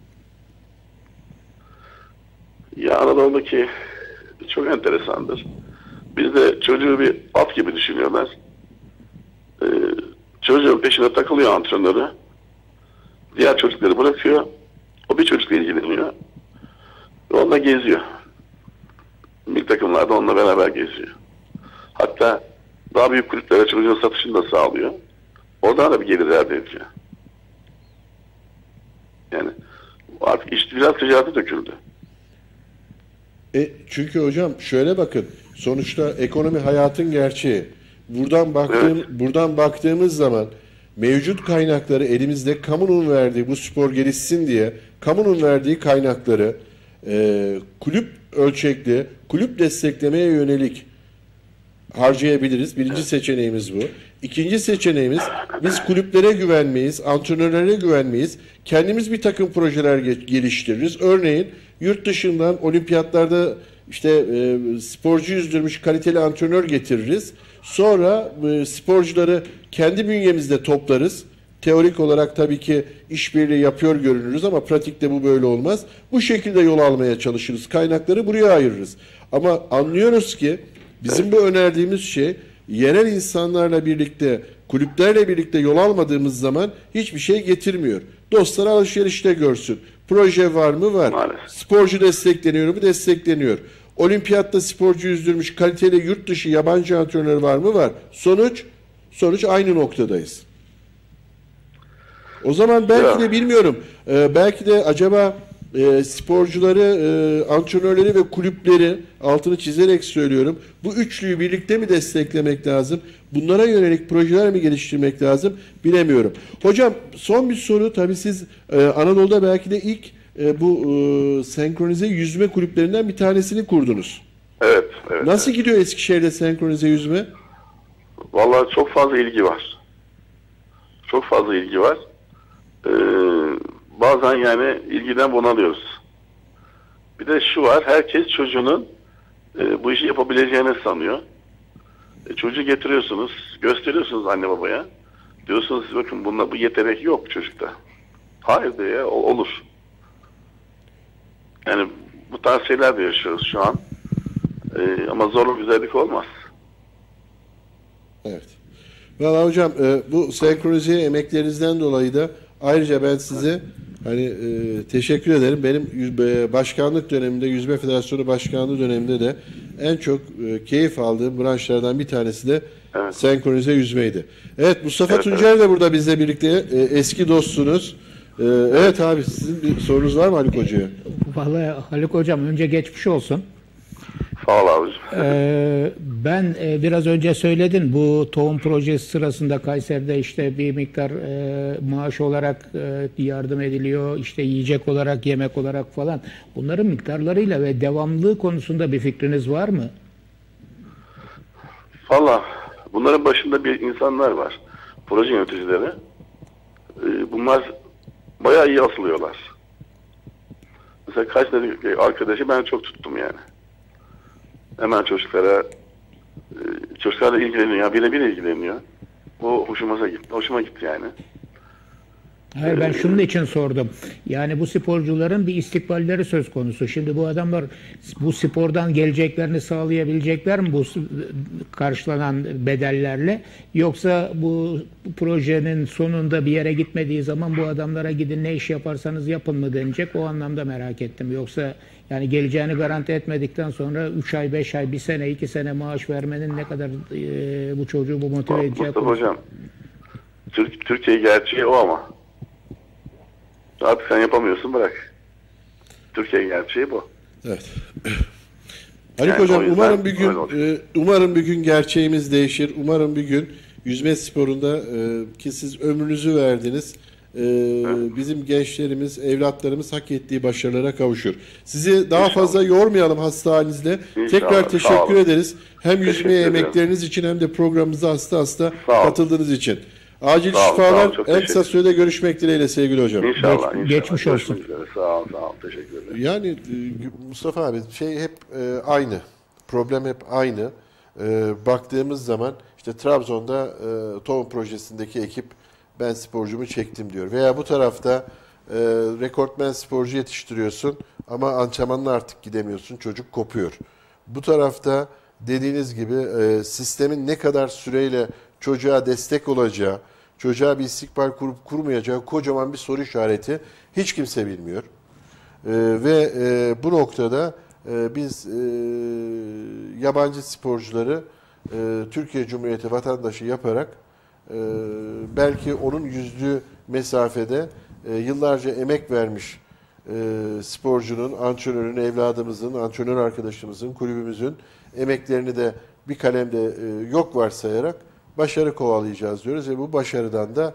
Ya Anadolu'daki çok enteresandır. Bizde çocuğu bir at gibi düşünüyorlar. Çocuğun peşine takılıyor antrenörü. Diğer çocukları bırakıyor. O bir çocukla ilgileniyor. Ve onunla geziyor. Milli takımlarda onunla beraber geziyor. Hatta daha büyük kulüplere çocuğun satışını da sağlıyor. Oradan da bir gelir elde ediyor. Yani artık iş biraz ticarete döküldü. Çünkü hocam şöyle bakın. Sonuçta ekonomi hayatın gerçeği. Buradan baktığımız zaman mevcut kaynakları elimizde, kamunun verdiği, bu spor gelişsin diye kamunun verdiği kaynakları kulüp ölçekli, kulüp desteklemeye yönelik harcayabiliriz. Birinci seçeneğimiz bu. İkinci seçeneğimiz, biz kulüplere güvenmeyiz, antrenörlere güvenmeyiz. Kendimiz bir takım projeler geliştiririz. Örneğin yurt dışından olimpiyatlarda işte sporcu yüzdürmüş kaliteli antrenör getiririz. Sonra sporcuları kendi bünyemizde toplarız. Teorik olarak tabii ki işbirliği yapıyor görünürüz ama pratikte bu böyle olmaz. Bu şekilde yol almaya çalışırız. Kaynakları buraya ayırırız. Ama anlıyoruz ki bizim bu önerdiğimiz şey yerel insanlarla birlikte, kulüplerle birlikte yol almadığımız zaman hiçbir şey getirmiyor. Dostlar alışverişte görsün. Proje var mı? Var. Maalesef. Sporcu destekleniyor mu? Destekleniyor. Olimpiyatta sporcu yüzdürmüş kaliteli yurt dışı yabancı antrenör var mı? Var. Sonuç aynı noktadayız. O zaman belki de bilmiyorum. Belki de acaba sporcuları, antrenörleri ve kulüpleri, altını çizerek söylüyorum, bu üçlüyü birlikte mi desteklemek lazım? Bunlara yönelik projeler mi geliştirmek lazım? Bilemiyorum. Hocam son bir soru. Tabii siz Anadolu'da belki de ilk bu senkronize yüzme kulüplerinden bir tanesini kurdunuz. Evet. Nasıl gidiyor Eskişehir'de senkronize yüzme? Vallahi çok fazla ilgi var. Çok fazla ilgi var. Bazen yani ilgiden bunalıyoruz. Bir de şu var, herkes çocuğunun bu işi yapabileceğini sanıyor. Çocuğu getiriyorsunuz, gösteriyorsunuz anne babaya. Diyorsunuz bakın bu yetenek yok çocukta. Hayır diyor ya, olur. Yani bu tarz şeyler de yaşıyoruz şu an. Ama zorluk güzellik olmaz. Evet. Vallahi hocam bu senkronize emeklerinizden dolayı da ayrıca ben size teşekkür ederim. Benim başkanlık döneminde, Yüzme Federasyonu Başkanlığı döneminde de en çok keyif aldığım branşlardan bir tanesi de senkronize yüzmeydi. Evet, Mustafa Tuncer de burada bizle birlikte, eski dostunuz. Evet abi, sizin bir sorunuz var mı Haluk Hoca'ya? Vallahi Haluk Hocam önce geçmiş olsun. Sağ ol abicim. Ben biraz önce söyledin, bu tohum projesi sırasında Kayseri'de işte bir miktar maaş olarak yardım ediliyor, işte yiyecek olarak, yemek olarak falan. Bunların miktarlarıyla ve devamlılığı konusunda bir fikriniz var mı? Valla Bunların başında bir insanlar var. Proje yöneticileri. Bunlar bayağı iyi asılıyorlar. Mesela kaç tane arkadaşı ben çok tuttum yani. Hemen çocuklarla ilgileniyor. Ya birebir ilgileniyor. O hoşuma gitti yani. Hayır, ben şunun için sordum. Yani bu sporcuların bir istikballeri söz konusu. Şimdi bu adamlar bu spordan geleceklerini sağlayabilecekler mi bu karşılanan bedellerle? Yoksa bu projenin sonunda bir yere gitmediği zaman bu adamlara gidin ne iş yaparsanız yapın mı denecek? O anlamda merak ettim. Yoksa yani geleceğini garanti etmedikten sonra 3 ay, 5 ay, 1 sene, 2 sene maaş vermenin ne kadar bu çocuğu bu motive edeceği Mustafa Hocam, Türkiye gerçeği o ama. Artık sen yapamıyorsun, bırak. Türkiye gerçeği bu. Evet. Haluk Yani Hocam, umarım bir gün gerçeğimiz değişir. Umarım bir gün yüzme sporunda ki siz ömrünüzü verdiniz. Bizim gençlerimiz, evlatlarımız hak ettiği başarılara kavuşur. Sizi daha fazla yormayalım hasta halinizle. Tekrar teşekkür ederiz. Hem yüzmeye emekleriniz için hem de programımıza hasta katıldığınız için. Acil şifalar. En kısa sürede görüşmek dileğiyle sevgili hocam. İnşallah. Geçmiş olsun. Sağ ol. Teşekkür ederim. Yani Mustafa abi hep aynı. Problem hep aynı. Baktığımız zaman işte Trabzon'da tohum projesindeki ekip ben sporcumu çektim diyor. Veya bu tarafta rekortmen sporcu yetiştiriyorsun ama antrenmanına artık gidemiyorsun. Çocuk kopuyor. Bu tarafta dediğiniz gibi sistemin ne kadar süreyle çocuğa destek olacağı, çocuğa bir istikbal kurup kurmayacağı kocaman bir soru işareti hiç kimse bilmiyor. Ve bu noktada biz yabancı sporcuları Türkiye Cumhuriyeti vatandaşı yaparak belki onun yüzdüğü mesafede yıllarca emek vermiş sporcunun, antrenörün, evladımızın, antrenör arkadaşımızın, kulübümüzün emeklerini de bir kalemde yok varsayarak başarı kovalayacağız diyoruz ve bu başarıdan da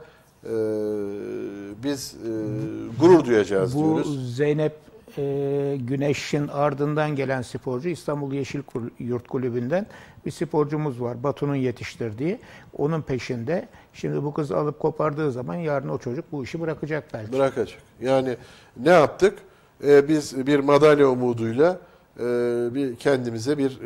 biz gurur duyacağız diyoruz. Bu Zeynep Güneş'in ardından gelen sporcu İstanbul Yeşil Yurt Kulübü'nden bir sporcumuz var. Batu'nun yetiştirdiği. Onun peşinde. Şimdi bu kız alıp kopardığı zaman yarın o çocuk bu işi bırakacak belki. Bırakacak. Yani ne yaptık? Biz bir madalya umuduyla kendimize bir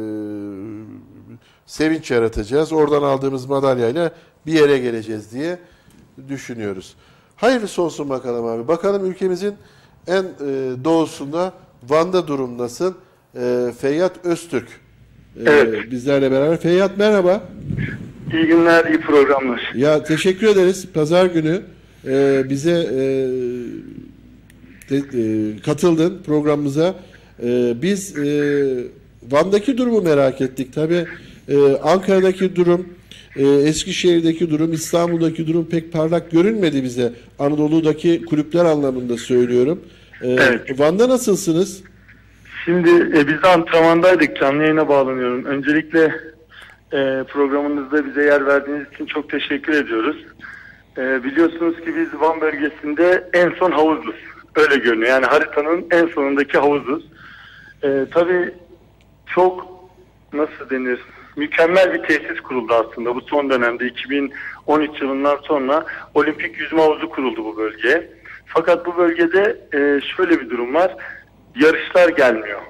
sevinç yaratacağız. Oradan aldığımız madalyayla bir yere geleceğiz diye düşünüyoruz. Hayırlısı olsun bakalım abi. Bakalım ülkemizin en doğusunda Van'da durum nasıl? Feyyat Öztürk bizlerle beraber. Feyyat merhaba. İyi günler, iyi programlar. Ya teşekkür ederiz. Pazar günü bize katıldın programımıza. Biz Van'daki durumu merak ettik. Tabii Ankara'daki durum, Eskişehir'deki durum, İstanbul'daki durum pek parlak görünmedi bize. Anadolu'daki kulüpler anlamında söylüyorum. Evet. Van'da nasılsınız? Şimdi biz de antrenmandaydık. Canlı yayına bağlanıyorum. Öncelikle programınızda bize yer verdiğiniz için çok teşekkür ediyoruz. Biliyorsunuz ki biz Van bölgesinde en son havuzuz. Öyle görünüyor. Yani haritanın en sonundaki havuzuz. Tabii çok nasıl denir? Mükemmel bir tesis kuruldu aslında. Bu son dönemde 2013 yılından sonra olimpik yüzme havuzu kuruldu bu bölgeye. Fakat bu bölgede şöyle bir durum var. Yarışlar gelmiyor.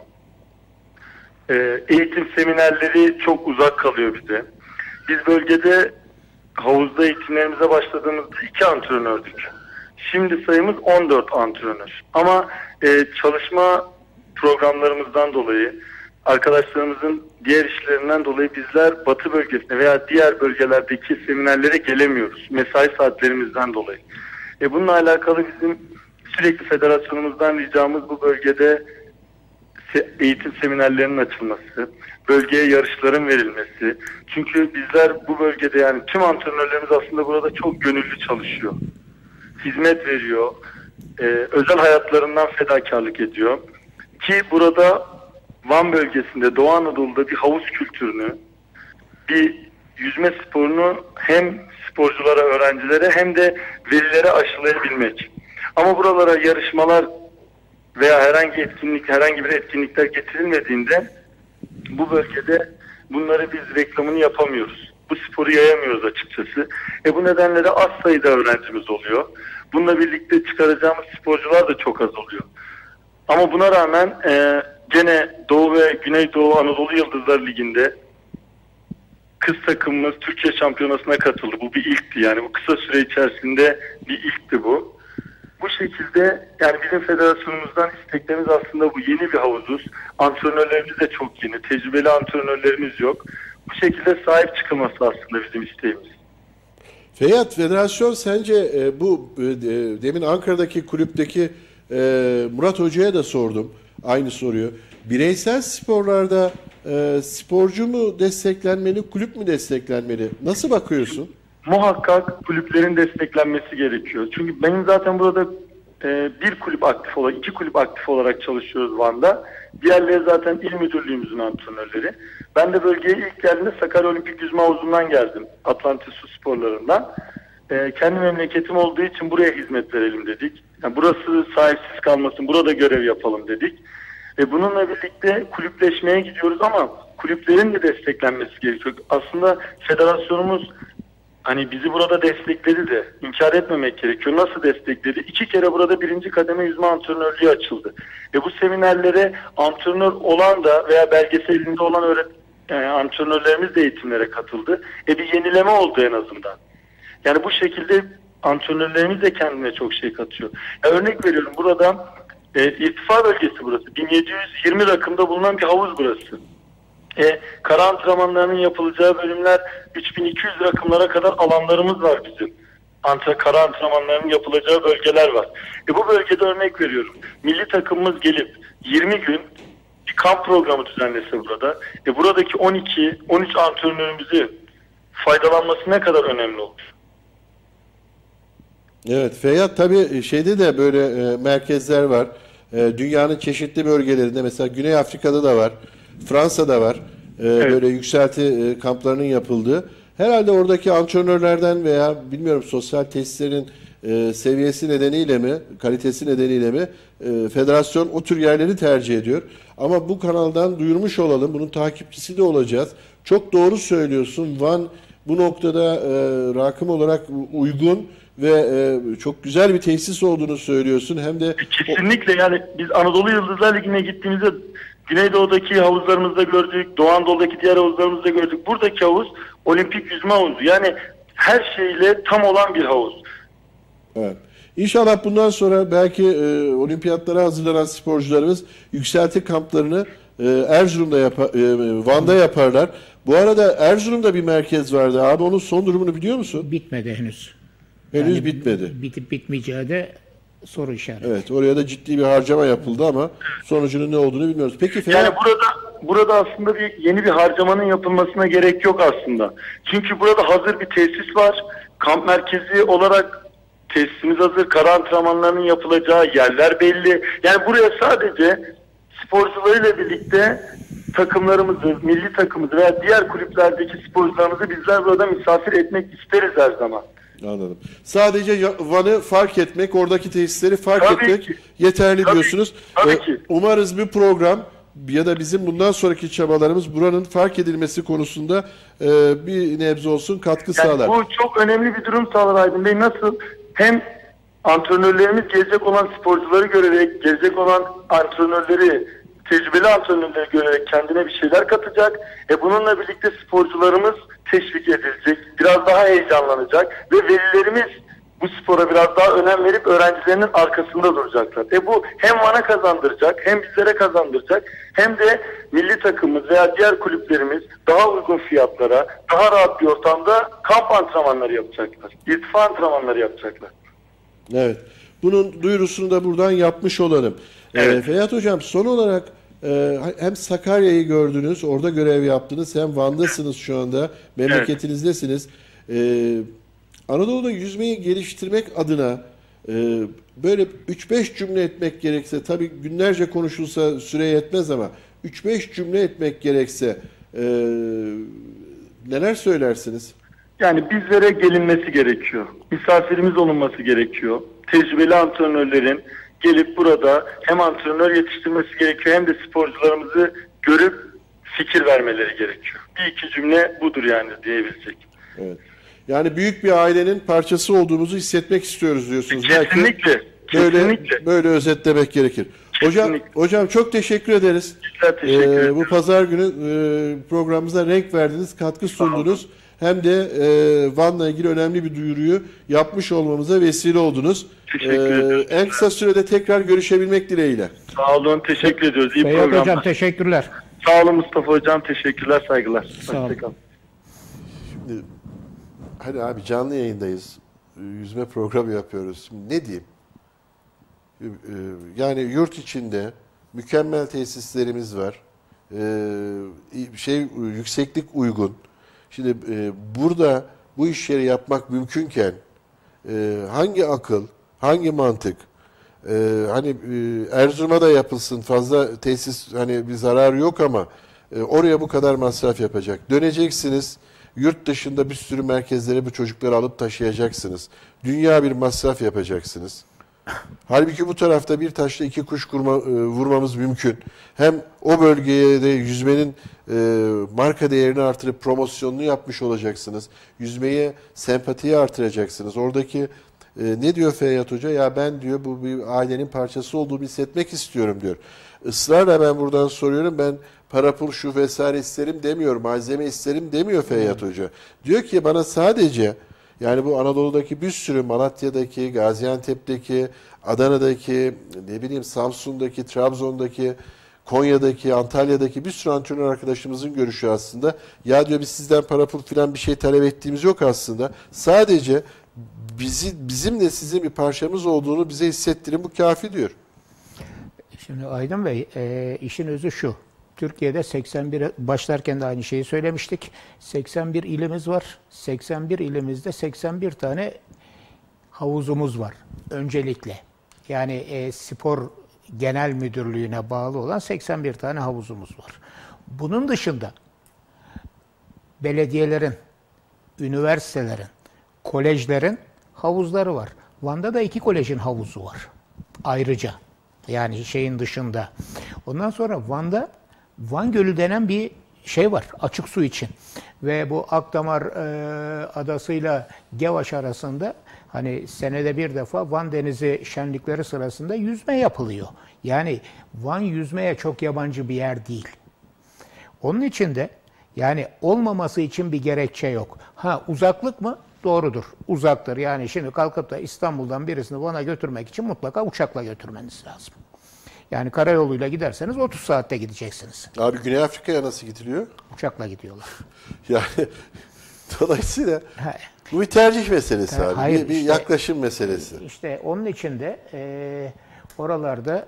Eğitim seminerleri çok uzak kalıyor bize. Biz bölgede havuzda eğitimlerimize başladığımızda 2 antrenördük. Şimdi sayımız 14 antrenör. Ama çalışma programlarımızdan dolayı, arkadaşlarımızın diğer işlerinden dolayı bizler Batı bölgesine veya diğer bölgelerdeki seminerlere gelemiyoruz. Mesai saatlerimizden dolayı. Bununla alakalı bizim sürekli federasyonumuzdan ricamız bu bölgede eğitim seminerlerinin açılması, bölgeye yarışların verilmesi. Çünkü bizler bu bölgede yani tüm antrenörlerimiz aslında burada çok gönüllü çalışıyor. Hizmet veriyor, özel hayatlarından fedakarlık ediyor. Ki burada Van bölgesinde, Doğu Anadolu'da bir havuz kültürünü, bir yüzme sporunu hem sporculara, öğrencilere hem de velilere aşılayabilmek. Ama buralara yarışmalar veya herhangi bir etkinlikler getirilmediğinde bu bölgede bunları biz reklamını yapamıyoruz. Bu sporu yayamıyoruz açıkçası. Bu nedenle de az sayıda öğrencimiz oluyor. Bununla birlikte çıkaracağımız sporcular da çok az oluyor. Ama buna rağmen gene Doğu ve Güneydoğu Anadolu Yıldızlar Ligi'nde kız takımımız Türkiye Şampiyonası'na katıldı. Bu bir ilkti, yani bu kısa süre içerisinde bir ilkti bu. Bu şekilde yani bizim federasyonumuzdan isteklerimiz aslında bu, yeni bir havuzuz. Antrenörlerimiz de çok yeni, tecrübeli antrenörlerimiz yok. Bu şekilde sahip çıkılması aslında bizim isteğimiz. Feyyat, federasyon sence bu demin Ankara'daki kulüpteki Murat Hoca'ya da sordum aynı soruyu. Bireysel sporlarda sporcu mu desteklenmeli, kulüp mü desteklenmeli? Nasıl bakıyorsun? Muhakkak kulüplerin desteklenmesi gerekiyor. Çünkü benim zaten burada bir kulüp aktif olarak, 2 kulüp aktif olarak çalışıyoruz Van'da. Diğerleri zaten il müdürlüğümüzün antrenörleri. Ben de bölgeye ilk geldiğimde Sakarya Olimpik Yüzme Havuzu'ndan geldim. Atlantis Su Sporları'ndan. Kendi memleketim olduğu için buraya hizmet verelim dedik. Yani burası sahipsiz kalmasın, burada görev yapalım dedik. Bununla birlikte kulüpleşmeye gidiyoruz ama kulüplerin de desteklenmesi gerekiyor. Aslında federasyonumuz hani bizi burada destekledi de inkar etmemek gerekiyor. Nasıl destekledi? 2 kere burada 1. kademe yüzme antrenörlüğü açıldı. Bu seminerlere antrenör olan da veya belgeselinde olan antrenörlerimiz de eğitimlere katıldı. Bir yenileme oldu en azından. Yani bu şekilde antrenörlerimiz de kendine çok şey katıyor. Örnek veriyorum, burada irtifa bölgesi burası. 1720 rakımda bulunan bir havuz burası. Kara antrenmanlarının yapılacağı bölümler 3200 rakımlara kadar alanlarımız var bizim. Kara antrenmanlarının yapılacağı bölgeler var. Bu bölgede örnek veriyorum. Milli takımımız gelip 20 gün bir kamp programı düzenlese burada. Buradaki 12-13 antrenörümüzü faydalanması ne kadar önemli olur? Evet Feyyat, tabii şeyde de böyle merkezler var. Dünyanın çeşitli bölgelerinde, mesela Güney Afrika'da da var. Fransa'da var. Evet. Böyle yükselti kamplarının yapıldığı. Herhalde oradaki antrenörlerden veya bilmiyorum sosyal tesislerin seviyesi nedeniyle mi, kalitesi nedeniyle mi federasyon o tür yerleri tercih ediyor. Ama bu kanaldan duyurmuş olalım. Bunun takipçisi de olacağız. Çok doğru söylüyorsun. Van bu noktada rakım olarak uygun ve çok güzel bir tesis olduğunu söylüyorsun. Hem de kesinlikle, yani biz Anadolu Yıldızlar Ligi'ne gittiğimizde Güneydoğu'daki havuzlarımızda gördük, Doğu Anadolu'daki diğer havuzlarımızda gördük. Buradaki havuz olimpik yüzme havuzu. Yani her şeyle tam olan bir havuz. Evet. İnşallah bundan sonra belki olimpiyatlara hazırlanan sporcularımız yükselti kamplarını Erzurum'da Van'da yaparlar. Bu arada Erzurum'da bir merkez vardı. Abi onun son durumunu biliyor musun? Bitmedi henüz. Henüz Yani bitmedi. Bitip bitmeyeceği de soru işareti. Evet, oraya da ciddi bir harcama yapıldı ama sonucunun ne olduğunu bilmiyoruz. Peki Yani burada aslında yeni bir harcamanın yapılmasına gerek yok aslında. Çünkü burada hazır bir tesis var. Kamp merkezi olarak tesisimiz hazır. Kara antrenmanlarının yapılacağı yerler belli. Yani buraya sadece sporcularıyla birlikte takımlarımızı, milli takımımızı veya diğer kulüplerdeki sporcularımızı bizler burada misafir etmek isteriz her zaman. Anladım. Sadece Van'ı fark etmek, oradaki tesisleri fark Tabii etmek ki. yeterli diyorsunuz. Tabii ki. Umarız bir program ya da bizim bundan sonraki çabalarımız buranın fark edilmesi konusunda bir nebze olsun katkı sağlar. Bu çok önemli bir durum sağlar Aydın Bey. Nasıl? Hem antrenörlerimiz gelecek olan sporcuları görerek, gelecek olan antrenörleri, tecrübeli antrenörleri görerek kendine bir şeyler katacak. Bununla birlikte sporcularımız teşvik edilecek, biraz daha heyecanlanacak ve velilerimiz bu spora biraz daha önem verip öğrencilerinin arkasında duracaklar. Bu hem Van'a kazandıracak, hem bizlere kazandıracak, hem de milli takımımız veya diğer kulüplerimiz daha uygun fiyatlara, daha rahat bir ortamda kamp antrenmanları yapacaklar, irtifa antrenmanları yapacaklar. Evet. Bunun duyurusunu da buradan yapmış olalım. Evet. Feyyat Hocam, son olarak hem Sakarya'yı gördünüz, orada görev yaptınız, hem Van'dasınız şu anda, memleketinizdesiniz. Anadolu'da yüzmeyi geliştirmek adına böyle 3-5 cümle etmek gerekse, tabii günlerce konuşulsa süre yetmez ama 3-5 cümle etmek gerekse neler söylersiniz? Yani bizlere gelinmesi gerekiyor. Misafirimiz olunması gerekiyor. Tecrübeli antrenörlerin gelip burada hem antrenör yetiştirmesi gerekiyor, hem de sporcularımızı görüp fikir vermeleri gerekiyor. Bir iki cümle budur yani diyebilecek. Evet. Yani büyük bir ailenin parçası olduğumuzu hissetmek istiyoruz diyorsunuz. Kesinlikle. Böyle özetlemek gerekir. Hocam çok teşekkür ederiz. Teşekkür ederim. Bu pazar günü programımıza renk verdiniz, katkı sundunuz. Hem de Van'la ilgili önemli bir duyuruyu yapmış olmamıza vesile oldunuz. Teşekkür ederim. En kısa sürede tekrar görüşebilmek dileğiyle. Sağ olun, teşekkür ediyoruz. İyi Feyyat programlar. Hocam teşekkürler. Sağ olun Mustafa Hocam, teşekkürler, saygılar. Sağ olun. Hoşçakalın. Şimdi, hani abi canlı yayındayız. Yüzme programı yapıyoruz. Şimdi ne diyeyim? Yani yurt içinde mükemmel tesislerimiz var. Yükseklik uygun. Şimdi burada bu işleri yapmak mümkünken hangi akıl, hangi mantık, hani Erzurum'a da yapılsın, fazla tesis, hani bir zararı yok ama oraya bu kadar masraf yapacak. Döneceksiniz, yurt dışında bir sürü merkezlere bu çocukları alıp taşıyacaksınız. Dünya bir masraf yapacaksınız. Halbuki bu tarafta bir taşla iki kuş vurmamız mümkün. Hem o bölgeye de yüzmenin marka değerini artırıp promosyonunu yapmış olacaksınız. Yüzmeye sempatiyi artıracaksınız. Oradaki ne diyor Feyyat Hoca? Ya ben diyor bu bir ailenin parçası olduğumu hissetmek istiyorum diyor. Israrla ben buradan soruyorum. Ben para pul şu vesaire isterim demiyor. Malzeme isterim demiyor Feyyat Hoca. Diyor ki bana sadece yani bu Anadolu'daki bir sürü Malatya'daki, Gaziantep'teki, Adana'daki, ne bileyim Samsun'daki, Trabzon'daki, Konya'daki, Antalya'daki bir sürü antrenör arkadaşımızın görüşü aslında. Ya diyor biz sizden para pul falan bir şey talep ettiğimiz yok aslında. Sadece bizim de sizin bir parçamız olduğunu bize hissettirin, bu kafi diyor. Şimdi Aydın Bey, işin özü şu. Türkiye'de 81, başlarken de aynı şeyi söylemiştik. 81 ilimiz var. 81 ilimizde 81 tane havuzumuz var öncelikle. Yani spor genel müdürlüğüne bağlı olan 81 tane havuzumuz var. Bunun dışında belediyelerin, üniversitelerin, kolejlerin havuzları var. Van'da da 2 kolejin havuzu var ayrıca. Yani şeyin dışında. Ondan sonra Van'da Van Gölü denen bir şey var açık su için. Ve bu Akdamar adasıyla Gevaş arasında hani senede bir defa Van Denizi şenlikleri sırasında yüzme yapılıyor. Yani Van yüzmeye çok yabancı bir yer değil. Onun için de yani olmaması için bir gerekçe yok. Ha uzaklık mı? Doğrudur. Uzaktır. Yani şimdi kalkıp da İstanbul'dan birisini Van'a götürmek için mutlaka uçakla götürmeniz lazım. Yani karayoluyla giderseniz 30 saatte gideceksiniz. Abi Güney Afrika'ya nasıl gidiliyor? Uçakla gidiyorlar. Yani dolayısıyla bu bir tercih meselesi abi. Hayır, bir işte, yaklaşım meselesi. İşte onun için de oralarda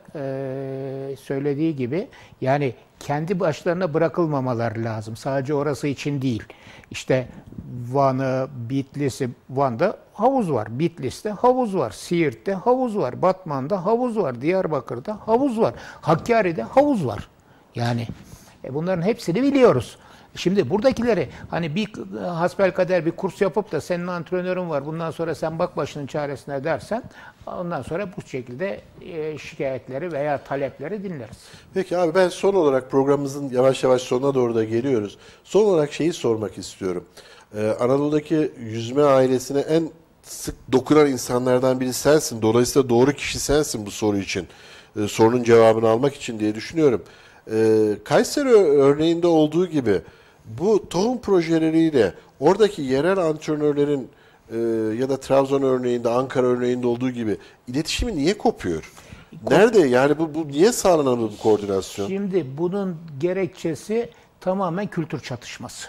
söylediği gibi yani kendi başlarına bırakılmamaları lazım. Sadece orası için değil. İşte Van'ı, Bitlis'i, Van'da havuz var. Bitlis'te havuz var. Siirt'te havuz var. Batman'da havuz var. Diyarbakır'da havuz var. Hakkari'de havuz var. Yani bunların hepsini biliyoruz. Şimdi buradakileri hani bir hasbelkader bir kurs yapıp da senin antrenörün var bundan sonra sen bak başının çaresine dersen ondan sonra bu şekilde şikayetleri veya talepleri dinleriz. Peki abi ben son olarak programımızın yavaş yavaş sonuna doğru da geliyoruz. Son olarak şeyi sormak istiyorum. Anadolu'daki yüzme ailesine en sık dokunan insanlardan biri sensin. Dolayısıyla doğru kişi sensin bu soru için. Sorunun cevabını almak için diye düşünüyorum. Kayseri örneğinde olduğu gibi bu tohum projeleriyle oradaki yerel antrenörlerin ya da Trabzon örneğinde, Ankara örneğinde olduğu gibi iletişimi niye kopuyor? Nerede? Yani bu niye sağlanamadı bu koordinasyon? Şimdi bunun gerekçesi tamamen kültür çatışması.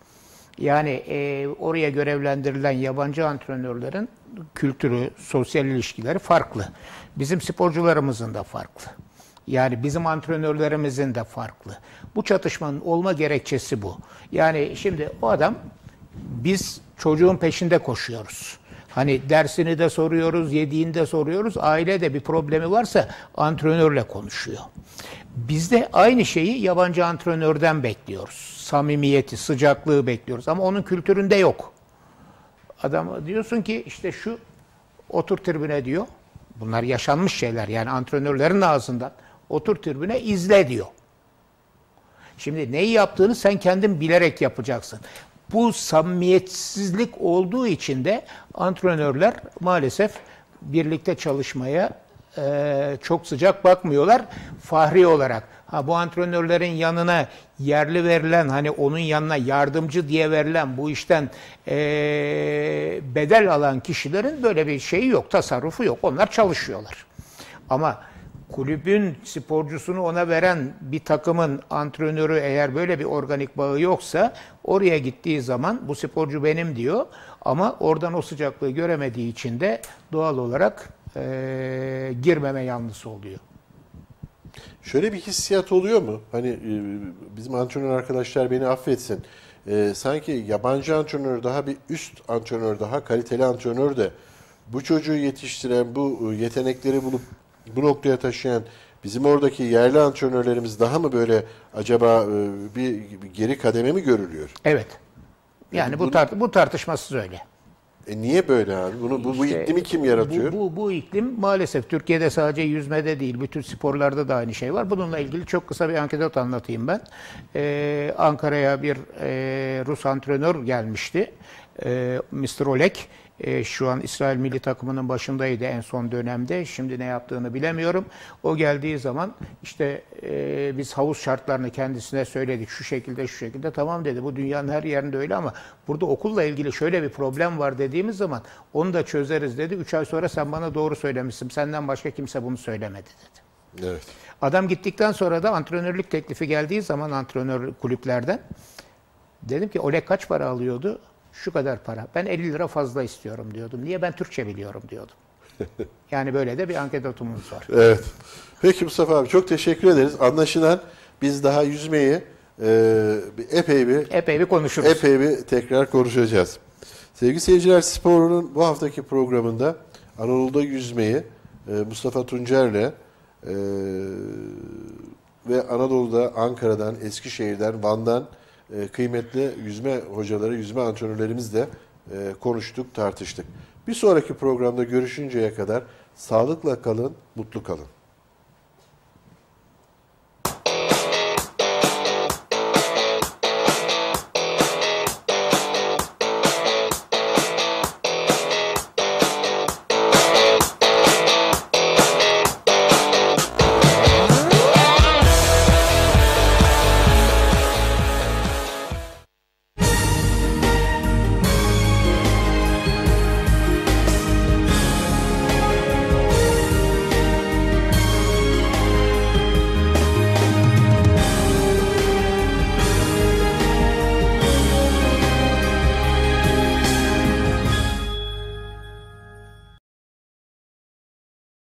Yani oraya görevlendirilen yabancı antrenörlerin kültürü, sosyal ilişkileri farklı. Bizim sporcularımızın da farklı. Yani bizim antrenörlerimizin de farklı. Bu çatışmanın olma gerekçesi bu. Yani şimdi o adam, biz çocuğun peşinde koşuyoruz. Hani dersini de soruyoruz, yediğini de soruyoruz. Ailede bir problemi varsa antrenörle konuşuyor. Biz de aynı şeyi yabancı antrenörden bekliyoruz. Samimiyeti, sıcaklığı bekliyoruz. Ama onun kültüründe yok. Adama diyorsun ki işte şu otur tribüne diyor. Bunlar yaşanmış şeyler yani antrenörlerin ağzından. Otur tribüne izle diyor. Şimdi neyi yaptığını sen kendin bilerek yapacaksın. Bu samimiyetsizlik olduğu için de antrenörler maalesef birlikte çalışmaya çok sıcak bakmıyorlar fahri olarak. Bu antrenörlerin yanına yerli verilen, hani onun yanına yardımcı diye verilen, bu işten bedel alan kişilerin böyle bir şeyi yok, tasarrufu yok. Onlar çalışıyorlar. Ama kulübün sporcusunu ona veren bir takımın antrenörü eğer böyle bir organik bağı yoksa oraya gittiği zaman bu sporcu benim diyor ama oradan o sıcaklığı göremediği için de doğal olarak girmeme yanlısı oluyor. Şöyle bir hissiyat oluyor mu? Hani bizim antrenör arkadaşlar beni affetsin. Sanki yabancı antrenör daha bir üst antrenör, daha kaliteli antrenör de bu çocuğu yetiştiren, bu yetenekleri bulup bu noktaya taşıyan bizim oradaki yerli antrenörlerimiz daha mı böyle acaba bir geri kademe mi görülüyor? Evet. Yani bu tartışmasız öyle. Niye böyle abi? Bu iklimi kim yaratıyor? Bu iklim maalesef Türkiye'de sadece yüzmede değil, bütün sporlarda da aynı şey var. Bununla ilgili çok kısa bir anekdot anlatayım ben. Ankara'ya bir Rus antrenör gelmişti. Mr. Oleg. Şu an İsrail milli takımının başındaydı en son dönemde. Şimdi ne yaptığını bilemiyorum. O geldiği zaman işte biz havuz şartlarını kendisine söyledik. Şu şekilde. Tamam dedi. Bu dünyanın her yerinde öyle ama burada okulla ilgili şöyle bir problem var dediğimiz zaman onu da çözeriz dedi. 3 ay sonra sen bana doğru söylemişsin. Senden başka kimse bunu söylemedi dedi. Evet. Adam gittikten sonra da antrenörlük teklifi geldiği zaman antrenör kulüplerden dedim ki Oleg kaç para alıyordu? Şu kadar para. Ben 50 lira fazla istiyorum diyordum. Niye? Ben Türkçe biliyorum diyordum. Yani böyle de bir anekdotumuz var. Evet. Peki Mustafa abi çok teşekkür ederiz. Anlaşılan biz daha yüzmeyi epey bir konuşuruz. Epey bir tekrar konuşacağız. Sevgili seyirciler, Spor'un bu haftaki programında Anadolu'da yüzmeyi Mustafa Tuncer'le ve Anadolu'da Ankara'dan, Eskişehir'den, Van'dan kıymetli yüzme hocaları, yüzme antrenörlerimizle konuştuk, tartıştık. Bir sonraki programda görüşünceye kadar sağlıkla kalın, mutlu kalın.